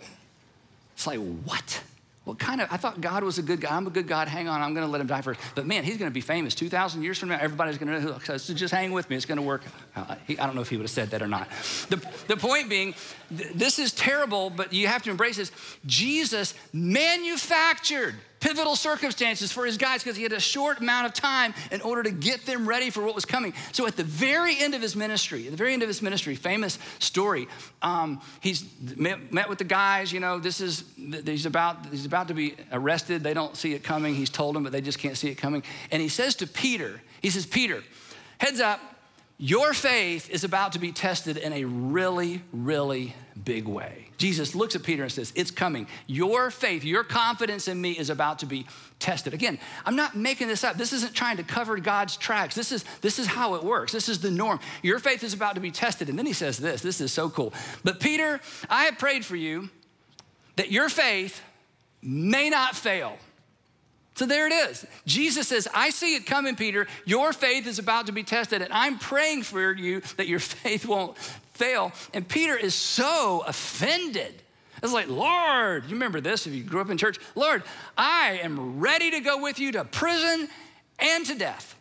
It's like, what? What kind of, I thought God was a good God. I'm a good God. Hang on, I'm going to let him die first. But man, he's going to be famous two thousand years from now. Everybody's going to know. So just hang with me. It's going to work. Uh, he, I don't know if he would have said that or not. The, the point being, th this is terrible, but you have to embrace this. Jesus manufactured pivotal circumstances for his guys because he had a short amount of time in order to get them ready for what was coming. So at the very end of his ministry, at the very end of his ministry, famous story, um, he's met, met with the guys, you know, this is, he's about, he's about to be arrested. They don't see it coming. He's told them, but they just can't see it coming. And he says to Peter, he says, Peter, heads up, your faith is about to be tested in a really, really big way. Jesus looks at Peter and says, it's coming. Your faith, your confidence in me is about to be tested. Again, I'm not making this up. This isn't trying to cover God's tracks. This is, this is how it works. This is the norm. Your faith is about to be tested. And then he says this, this is so cool. But Peter, I have prayed for you that your faith may not fail. So there it is. Jesus says, I see it coming, Peter. Your faith is about to be tested, and I'm praying for you that your faith won't fail. And Peter is so offended. It's like, Lord, you remember this if you grew up in church? Lord, I am ready to go with you to prison and to death.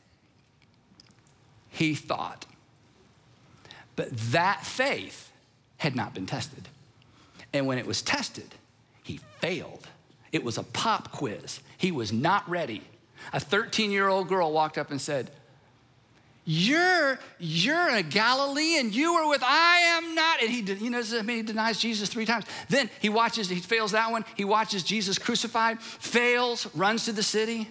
He thought. But that faith had not been tested. And when it was tested, he failed. It was a pop quiz. He was not ready. A thirteen-year-old girl walked up and said, you're, you're a Galilean. You were with, I am not. And he, you know, I mean, he denies Jesus three times. Then he watches, he fails that one. He watches Jesus crucified, fails, runs to the city.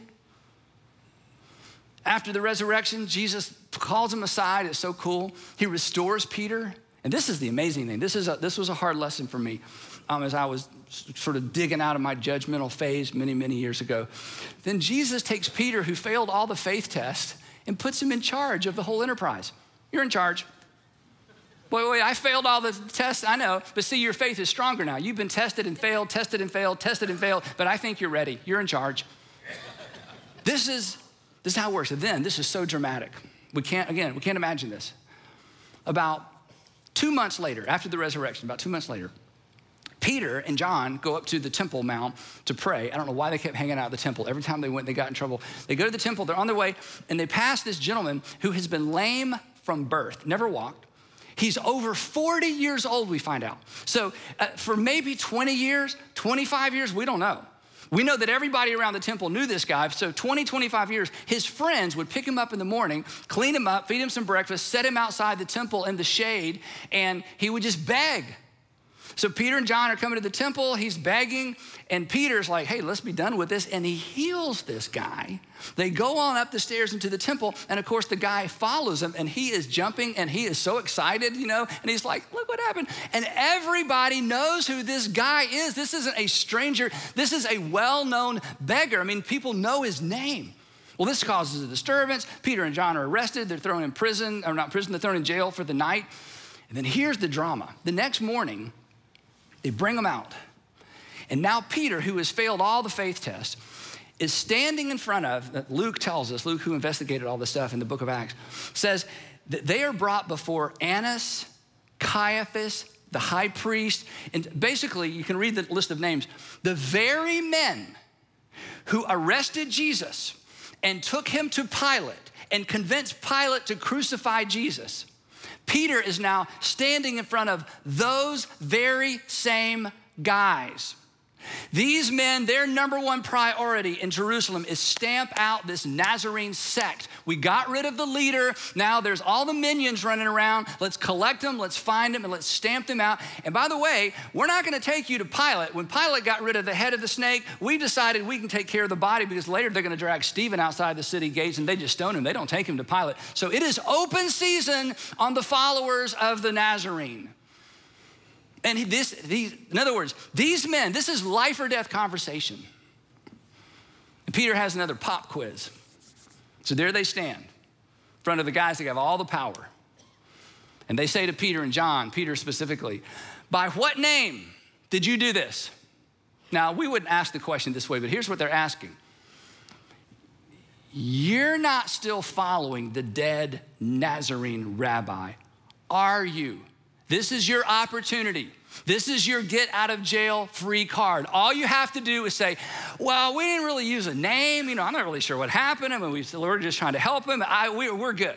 After the resurrection, Jesus calls him aside. It's so cool. He restores Peter. And this is the amazing thing. This, is a, this was a hard lesson for me um, as I was sort of digging out of my judgmental phase many, many years ago. Then Jesus takes Peter, who failed all the faith tests, and puts him in charge of the whole enterprise. You're in charge. Wait, wait, I failed all the tests, I know, but see, your faith is stronger now. You've been tested and failed, tested and failed, tested and failed, but I think you're ready. You're in charge. This is, this is how it works. And then, this is so dramatic. We can't, again, we can't imagine this. About two months later, after the resurrection, about two months later, Peter and John go up to the Temple Mount to pray. I don't know why they kept hanging out at the temple. Every time they went, they got in trouble. They go to the temple, they're on their way, and they pass this gentleman who has been lame from birth, never walked. He's over forty years old, we find out. So uh, for maybe twenty years, twenty-five years, we don't know. We know that everybody around the temple knew this guy. So twenty, twenty-five years, his friends would pick him up in the morning, clean him up, feed him some breakfast, set him outside the temple in the shade, and he would just beg. So Peter and John are coming to the temple, he's begging, and Peter's like, hey, let's be done with this, and he heals this guy. They go on up the stairs into the temple, and of course the guy follows him, and he is jumping, and he is so excited, you know, and he's like, look what happened. And everybody knows who this guy is. This isn't a stranger. This is a well-known beggar. I mean, people know his name. Well, this causes a disturbance. Peter and John are arrested. They're thrown in prison, or not prison, they're thrown in jail for the night. And then here's the drama. The next morning, they bring him out. And now Peter, who has failed all the faith tests, is standing in front of, Luke tells us, Luke who investigated all this stuff in the book of Acts, says that they are brought before Annas, Caiaphas, the high priest, and basically you can read the list of names, the very men who arrested Jesus and took him to Pilate and convinced Pilate to crucify Jesus. Peter is now standing in front of those very same guys. These men, their number one priority in Jerusalem is stamp out this Nazarene sect. We got rid of the leader. Now there's all the minions running around. Let's collect them, let's find them, and let's stamp them out. And by the way, we're not gonna take you to Pilate. When Pilate got rid of the head of the snake, we decided we can take care of the body because later they're gonna drag Stephen outside the city gates and they just stone him. They don't take him to Pilate. So it is open season on the followers of the Nazarene. And this, these, in other words, these men, this is life or death conversation. And Peter has another pop quiz. So there they stand in front of the guys that have all the power. And they say to Peter and John, Peter specifically, by what name did you do this? Now, we wouldn't ask the question this way, but here's what they're asking. You're not still following the dead Nazarene rabbi, are you? This is your opportunity. This is your get out of jail free card. All you have to do is say, well, we didn't really use a name. You know, I'm not really sure what happened. I mean, we, we're just trying to help him. I, we, we're good.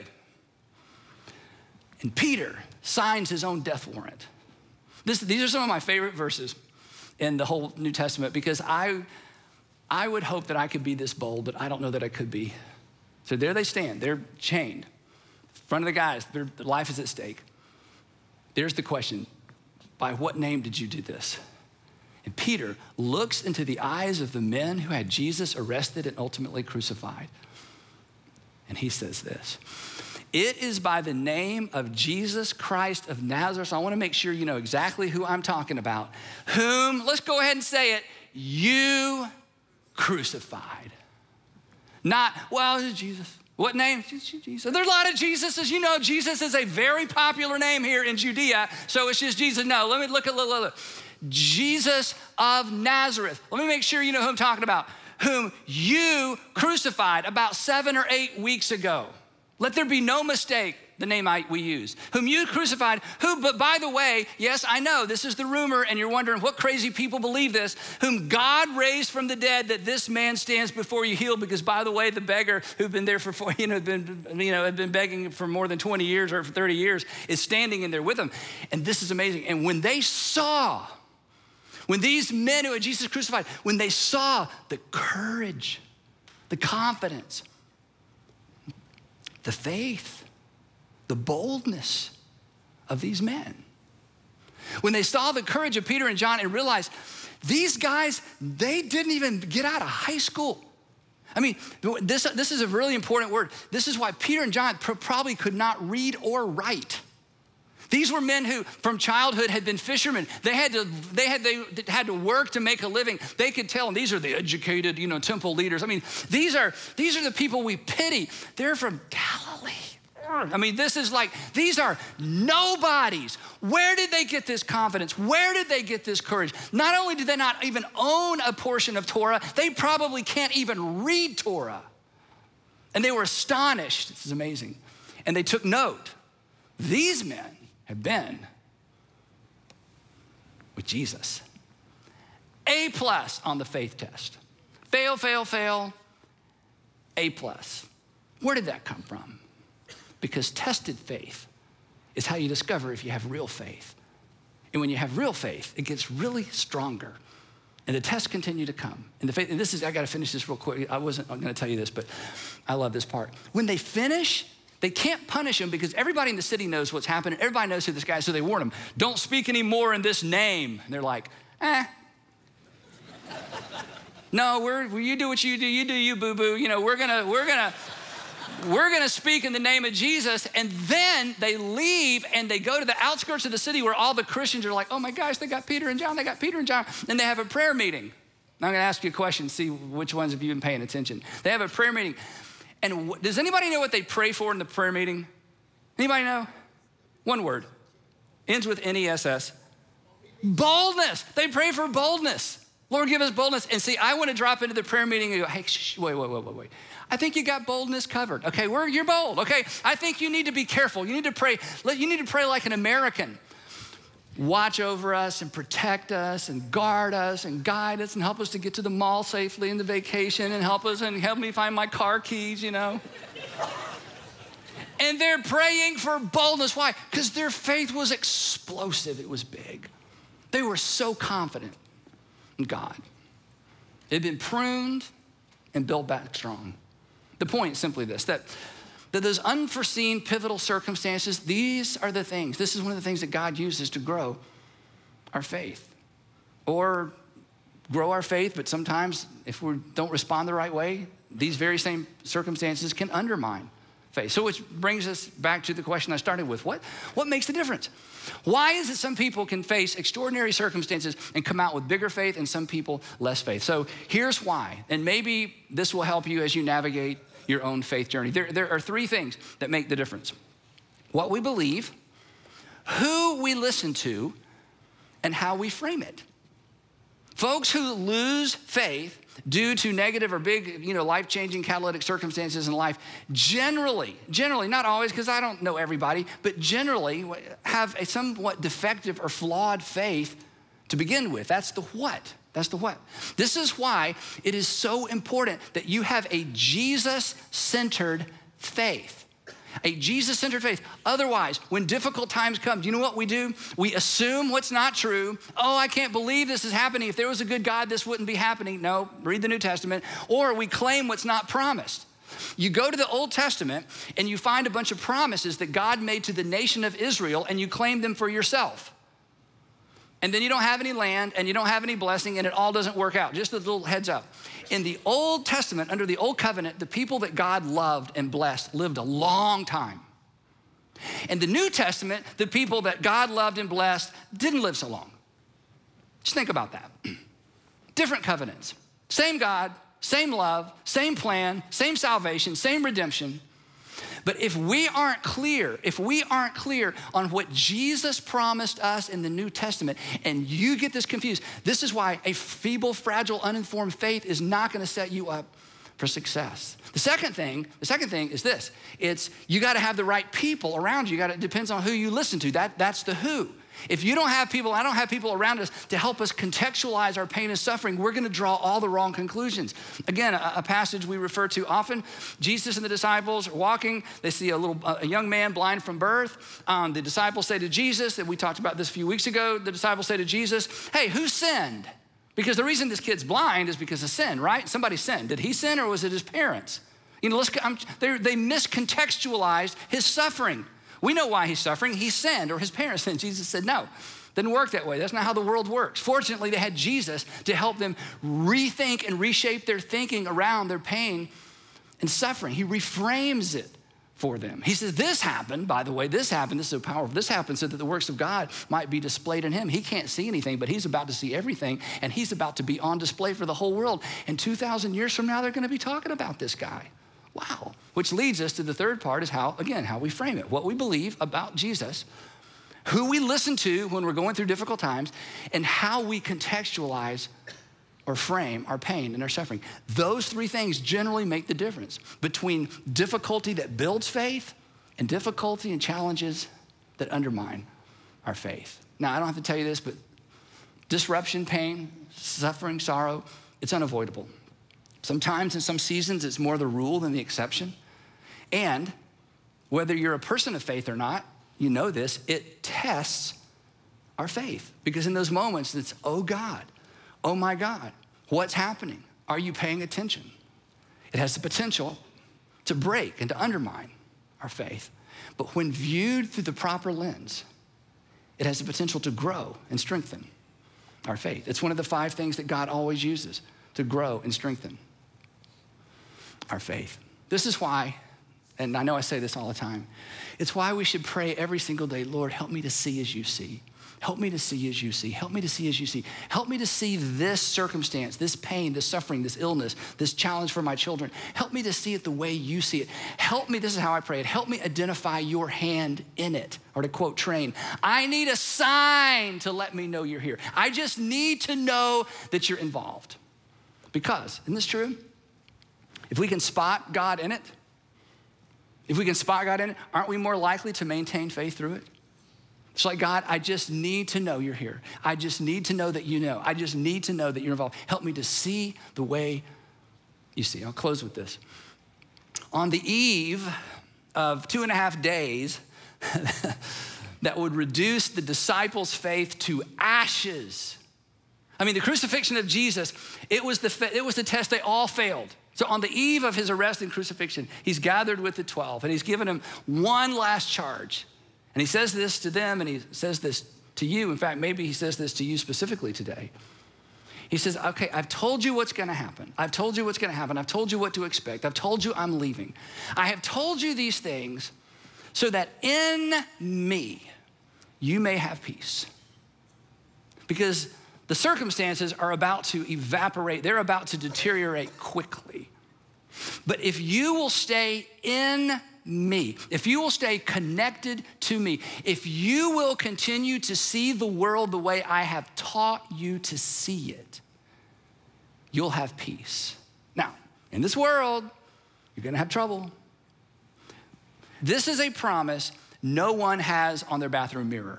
And Peter signs his own death warrant. This, these are some of my favorite verses in the whole New Testament because I, I would hope that I could be this bold, but I don't know that I could be. So there they stand. They're chained in front of the guys. Their life is at stake. There's the question, by what name did you do this? And Peter looks into the eyes of the men who had Jesus arrested and ultimately crucified. And he says this, it is by the name of Jesus Christ of Nazareth. So I wanna make sure you know exactly who I'm talking about. Whom, let's go ahead and say it, you crucified. Not, well, it's Jesus. What name? Jesus. There's a lot of Jesuses. You know, Jesus is a very popular name here in Judea, so it's just Jesus. No, let me look at, look, look, look. Jesus of Nazareth. Let me make sure you know who I'm talking about. Whom you crucified about seven or eight weeks ago. Let there be no mistake, the name I, we use. Whom you crucified, who, but by the way, yes, I know, this is the rumor, and you're wondering what crazy people believe this, whom God raised from the dead, that this man stands before you healed, because by the way, the beggar who'd been there for, you know, been, you know, had been begging for more than twenty years or for thirty years is standing in there with him. And this is amazing. And when they saw, when these men who had Jesus crucified, when they saw the courage, the confidence, the faith, the boldness of these men. When they saw the courage of Peter and John and realized these guys, they didn't even get out of high school. I mean, this, this is a really important word. This is why Peter and John probably could not read or write. These were men who, from childhood, had been fishermen. They had to, they had, they had to work to make a living. They could tell, and these are the educated, you know, temple leaders. I mean, these are, these are the people we pity. They're from Galilee. I mean, this is like, these are nobodies. Where did they get this confidence? Where did they get this courage? Not only did they not even own a portion of Torah, they probably can't even read Torah. And they were astonished. This is amazing. And they took note. These men have been with Jesus. A plus on the faith test. Fail, fail, fail, A plus. Where did that come from? Because tested faith is how you discover if you have real faith. And when you have real faith, it gets really stronger. And the tests continue to come. And the faith, and this is, I gotta finish this real quick. I wasn't I'm gonna tell you this, but I love this part. When they finish, they can't punish him because everybody in the city knows what's happening. Everybody knows who this guy is, so they warn him, don't speak anymore in this name. And they're like, eh. No, we're, you do what you do, you do you, boo-boo. You know, we're gonna, we're gonna, we're gonna speak in the name of Jesus. And then they leave and they go to the outskirts of the city where all the Christians are like, oh my gosh, they got Peter and John, they got Peter and John. And they have a prayer meeting. Now I'm gonna ask you a question, see which ones have you been paying attention. They have a prayer meeting. And w- does anybody know what they pray for in the prayer meeting? Anybody know? One word, ends with N E S S. Boldness. They pray for boldness. Lord, give us boldness. And see, I want to drop into the prayer meeting and go, hey, shh, wait, wait, wait, wait, wait. I think you got boldness covered. Okay, we're, you're bold. Okay, I think you need to be careful. You need to pray. You need to pray like an American. Watch over us and protect us and guard us and guide us and help us to get to the mall safely in the vacation and help us and help me find my car keys, you know. And they're praying for boldness. Why? Because their faith was explosive. It was big. They were so confident in God. It had been pruned and built back strong. The point is simply this, that, that those unforeseen pivotal circumstances, these are the things, this is one of the things that God uses to grow our faith. Or grow our faith, but sometimes if we don't respond the right way, these very same circumstances can undermine faith. So which brings us back to the question I started with. What, what makes the difference? Why is it some people can face extraordinary circumstances and come out with bigger faith and some people less faith? So here's why, and maybe this will help you as you navigate your own faith journey. There, there are three things that make the difference. What we believe, who we listen to, and how we frame it. Folks who lose faith due to negative or big, you know, life-changing catalytic circumstances in life, generally, generally, not always, because I don't know everybody, but generally have a somewhat defective or flawed faith to begin with. That's the what. That's the what. This is why it is so important that you have a Jesus-centered faith. A Jesus-centered faith. Otherwise, when difficult times come, do you know what we do? We assume what's not true. Oh, I can't believe this is happening. If there was a good God, this wouldn't be happening. No, read the New Testament. Or we claim what's not promised. You go to the Old Testament and you find a bunch of promises that God made to the nation of Israel and you claim them for yourself. And then you don't have any land and you don't have any blessing and it all doesn't work out. Just a little heads up. In the Old Testament, under the Old Covenant, the people that God loved and blessed lived a long time. In the New Testament, the people that God loved and blessed didn't live so long. Just think about that. Different covenants. Same God, same love, same plan, same salvation, same redemption. But if we aren't clear, if we aren't clear on what Jesus promised us in the New Testament, and you get this confused, this is why a feeble, fragile, uninformed faith is not gonna set you up for success. The second thing, the second thing is this, it's you gotta have the right people around you. You gotta, it depends on who you listen to, that, that's the who. If you don't have people, I don't have people around us to help us contextualize our pain and suffering, we're gonna draw all the wrong conclusions. Again, a, a passage we refer to often, Jesus and the disciples are walking, they see a little, a young man blind from birth. Um, the disciples say to Jesus, that we talked about this a few weeks ago, the disciples say to Jesus, hey, who sinned? Because the reason this kid's blind is because of sin, right? Somebody sinned. Did he sin or was it his parents? You know, let's, I'm, they miscontextualized his suffering. We know why he's suffering. He sinned or his parents sinned. Jesus said, no, didn't work that way. That's not how the world works. Fortunately, they had Jesus to help them rethink and reshape their thinking around their pain and suffering. He reframes it for them. He says, this happened, by the way, this happened, this is so powerful. This happened so that the works of God might be displayed in him. He can't see anything, but he's about to see everything, and he's about to be on display for the whole world. And two thousand years from now, they're gonna be talking about this guy. Wow. Which leads us to the third part is how, again, how we frame it. What we believe about Jesus, who we listen to when we're going through difficult times, and how we contextualize or frame our pain and our suffering. Those three things generally make the difference between difficulty that builds faith and difficulty and challenges that undermine our faith. Now, I don't have to tell you this, but disruption, pain, suffering, sorrow, it's unavoidable. Sometimes in some seasons, it's more the rule than the exception. And whether you're a person of faith or not, you know this, it tests our faith. Because in those moments, it's, oh God, oh my God, what's happening? Are you paying attention? It has the potential to break and to undermine our faith. But when viewed through the proper lens, it has the potential to grow and strengthen our faith. It's one of the five things that God always uses to grow and strengthen our faith. This is why, and I know I say this all the time, it's why we should pray every single day, Lord, help me to see as you see. Help me to see as you see. Help me to see as you see. Help me to see this circumstance, this pain, this suffering, this illness, this challenge for my children. Help me to see it the way you see it. Help me, this is how I pray it, help me identify your hand in it. Or to quote Train, I need a sign to let me know you're here. I just need to know that you're involved. Because, isn't this true? If we can spot God in it, if we can spot God in it, aren't we more likely to maintain faith through it? It's like, God, I just need to know you're here. I just need to know that you know. I just need to know that you're involved. Help me to see the way you see. I'll close with this. On the eve of two and a half days that would reduce the disciples' faith to ashes. I mean, the crucifixion of Jesus, it was the, it was the test they all failed. So on the eve of his arrest and crucifixion, he's gathered with the twelve and he's given them one last charge. And he says this to them and he says this to you. In fact, maybe he says this to you specifically today. He says, okay, I've told you what's gonna happen. I've told you what's gonna happen. I've told you what to expect. I've told you I'm leaving. I have told you these things so that in me, you may have peace. Because the circumstances are about to evaporate. They're about to deteriorate quickly. But if you will stay in me, if you will stay connected to me, if you will continue to see the world the way I have taught you to see it, you'll have peace. Now, in this world, you're gonna have trouble. This is a promise no one has on their bathroom mirror.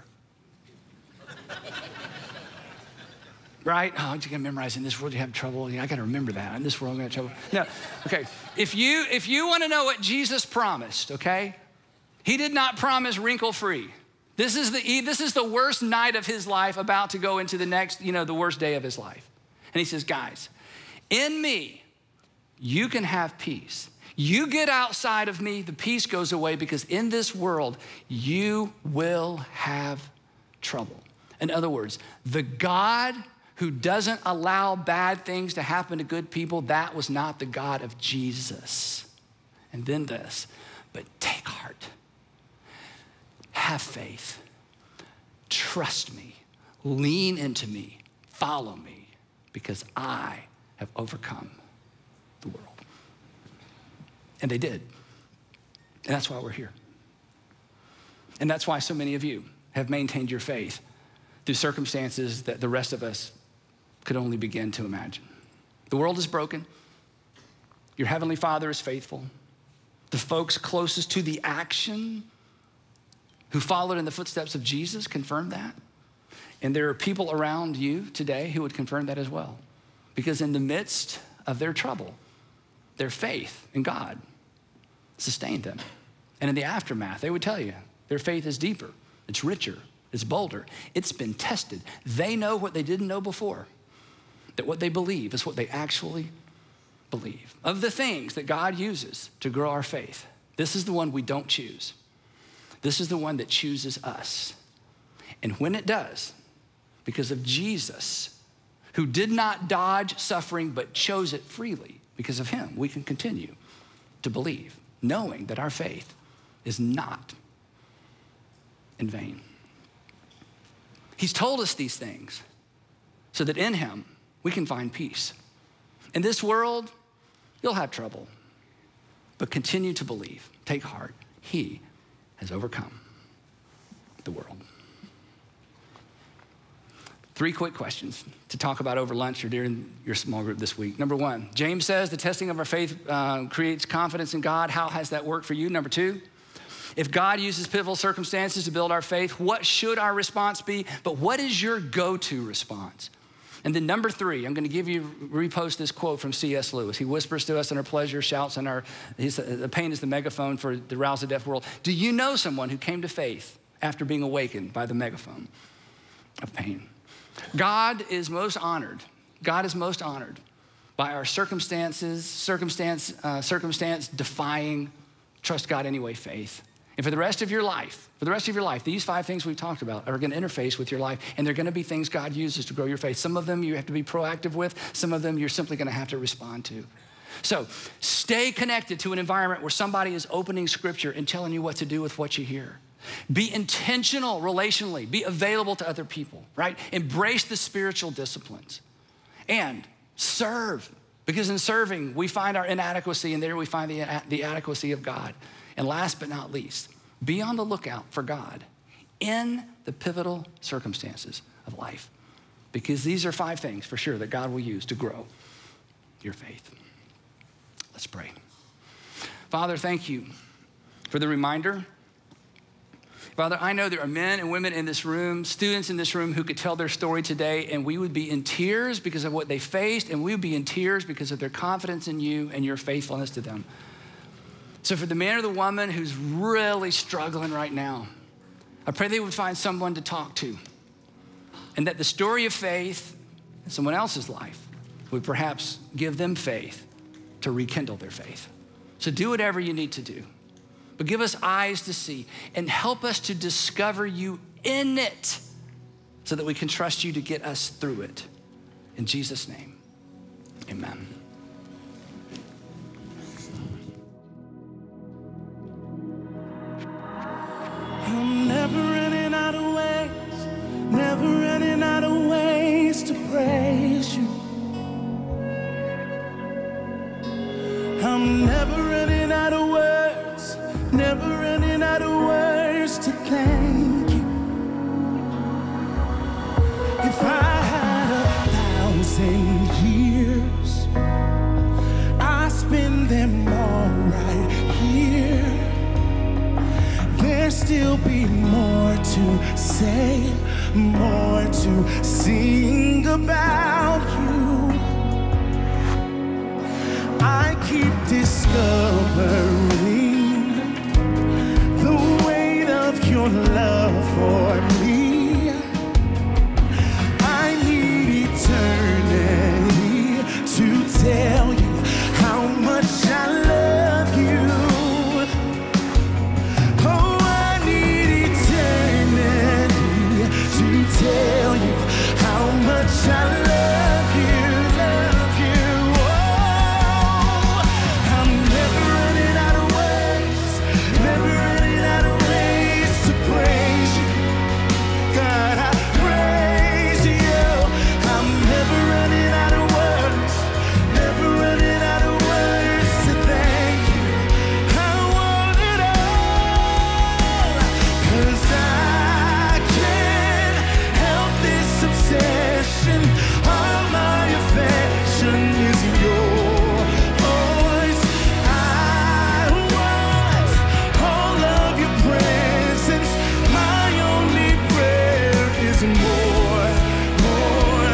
Right? Oh, you're gonna memorize in this world you have trouble. Yeah, I gotta remember that. In this world I'm gonna have trouble. No, okay. If you if you wanna know what Jesus promised, okay? He did not promise wrinkle-free. This is the this is the worst night of his life, about to go into the next, you know, the worst day of his life. And he says, guys, in me, you can have peace. You get outside of me, the peace goes away, because in this world, you will have trouble. In other words, the God who doesn't allow bad things to happen to good people, that was not the God of Jesus. And then this, but take heart, have faith, trust me, lean into me, follow me, because I have overcome the world. And they did. And that's why we're here. And that's why so many of you have maintained your faith through circumstances that the rest of us could only begin to imagine. The world is broken. Your Heavenly Father is faithful. The folks closest to the action who followed in the footsteps of Jesus confirm that. And there are people around you today who would confirm that as well. Because in the midst of their trouble, their faith in God sustained them. And in the aftermath, they would tell you their faith is deeper, it's richer, it's bolder, it's been tested. They know what they didn't know before, that what they believe is what they actually believe. Of the things that God uses to grow our faith, this is the one we don't choose. This is the one that chooses us. And when it does, because of Jesus, who did not dodge suffering but chose it freely, because of him, we can continue to believe, knowing that our faith is not in vain. He's told us these things so that in him we can find peace. In this world, you'll have trouble, but continue to believe. Take heart. He has overcome the world. Three quick questions to talk about over lunch or during your small group this week. Number one, James says the testing of our faith uh, creates confidence in God. How has that worked for you? Number two, if God uses pivotal circumstances to build our faith, what should our response be? But what is your go-to response? And then number three, I'm gonna give you, repost this quote from C S Lewis. He whispers to us in our pleasure, shouts in our, he's, the pain is the megaphone for the rouse the deaf world. Do you know someone who came to faith after being awakened by the megaphone of pain? God is most honored, God is most honored by our circumstances, circumstance, uh, circumstance defying, trust God anyway faith. And for the rest of your life, for the rest of your life, these five things we've talked about are gonna interface with your life, and they're gonna be things God uses to grow your faith. Some of them you have to be proactive with, some of them you're simply gonna have to respond to. So stay connected to an environment where somebody is opening scripture and telling you what to do with what you hear. Be intentional relationally. Be available to other people, right? Embrace the spiritual disciplines. And serve, because in serving, we find our inadequacy, and there we find the, the adequacy of God. And last but not least, be on the lookout for God in the pivotal circumstances of life, because these are five things for sure that God will use to grow your faith. Let's pray. Father, thank you for the reminder. Father, I know there are men and women in this room, students in this room who could tell their story today, and we would be in tears because of what they faced, and we would be in tears because of their confidence in you and your faithfulness to them. So for the man or the woman who's really struggling right now, I pray they would find someone to talk to, and that the story of faith in someone else's life would perhaps give them faith to rekindle their faith. So do whatever you need to do. But give us eyes to see and help us to discover you in it so that we can trust you to get us through it. In Jesus' name, amen. I'm never running out of ways, never running out of ways to praise you. I'm never running out of words, never running out of words to thank you. If I had a thousand years, I spend them all right here. There'd still be more to say, more to sing about you. I keep discovering the weight of your love for me. I need eternity to tell you how much I love you. Oh, I need eternity to tell you how much I love you, love you. Oh, I'm never running out of ways, never running out of ways to praise you. God, I praise you. I'm never running out of words, never running out of words to thank you. I want it all, 'cause I can't help this obsession. All my affection is yours. I want all of your presence. My only prayer is more, more,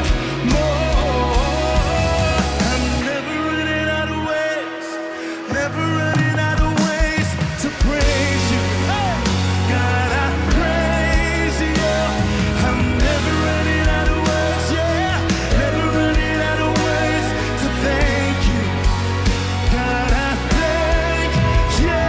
more. I'm never running out of ways, never running out of ways to praise you. God, I praise you. I'm never running out of words, yeah, never running out of words to thank you. God, I thank you.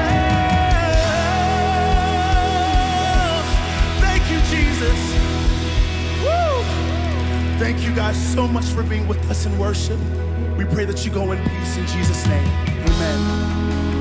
Thank you, Jesus. Woo! Thank you guys so much for being with us in worship. We pray that you go in peace in Jesus' name. Amen.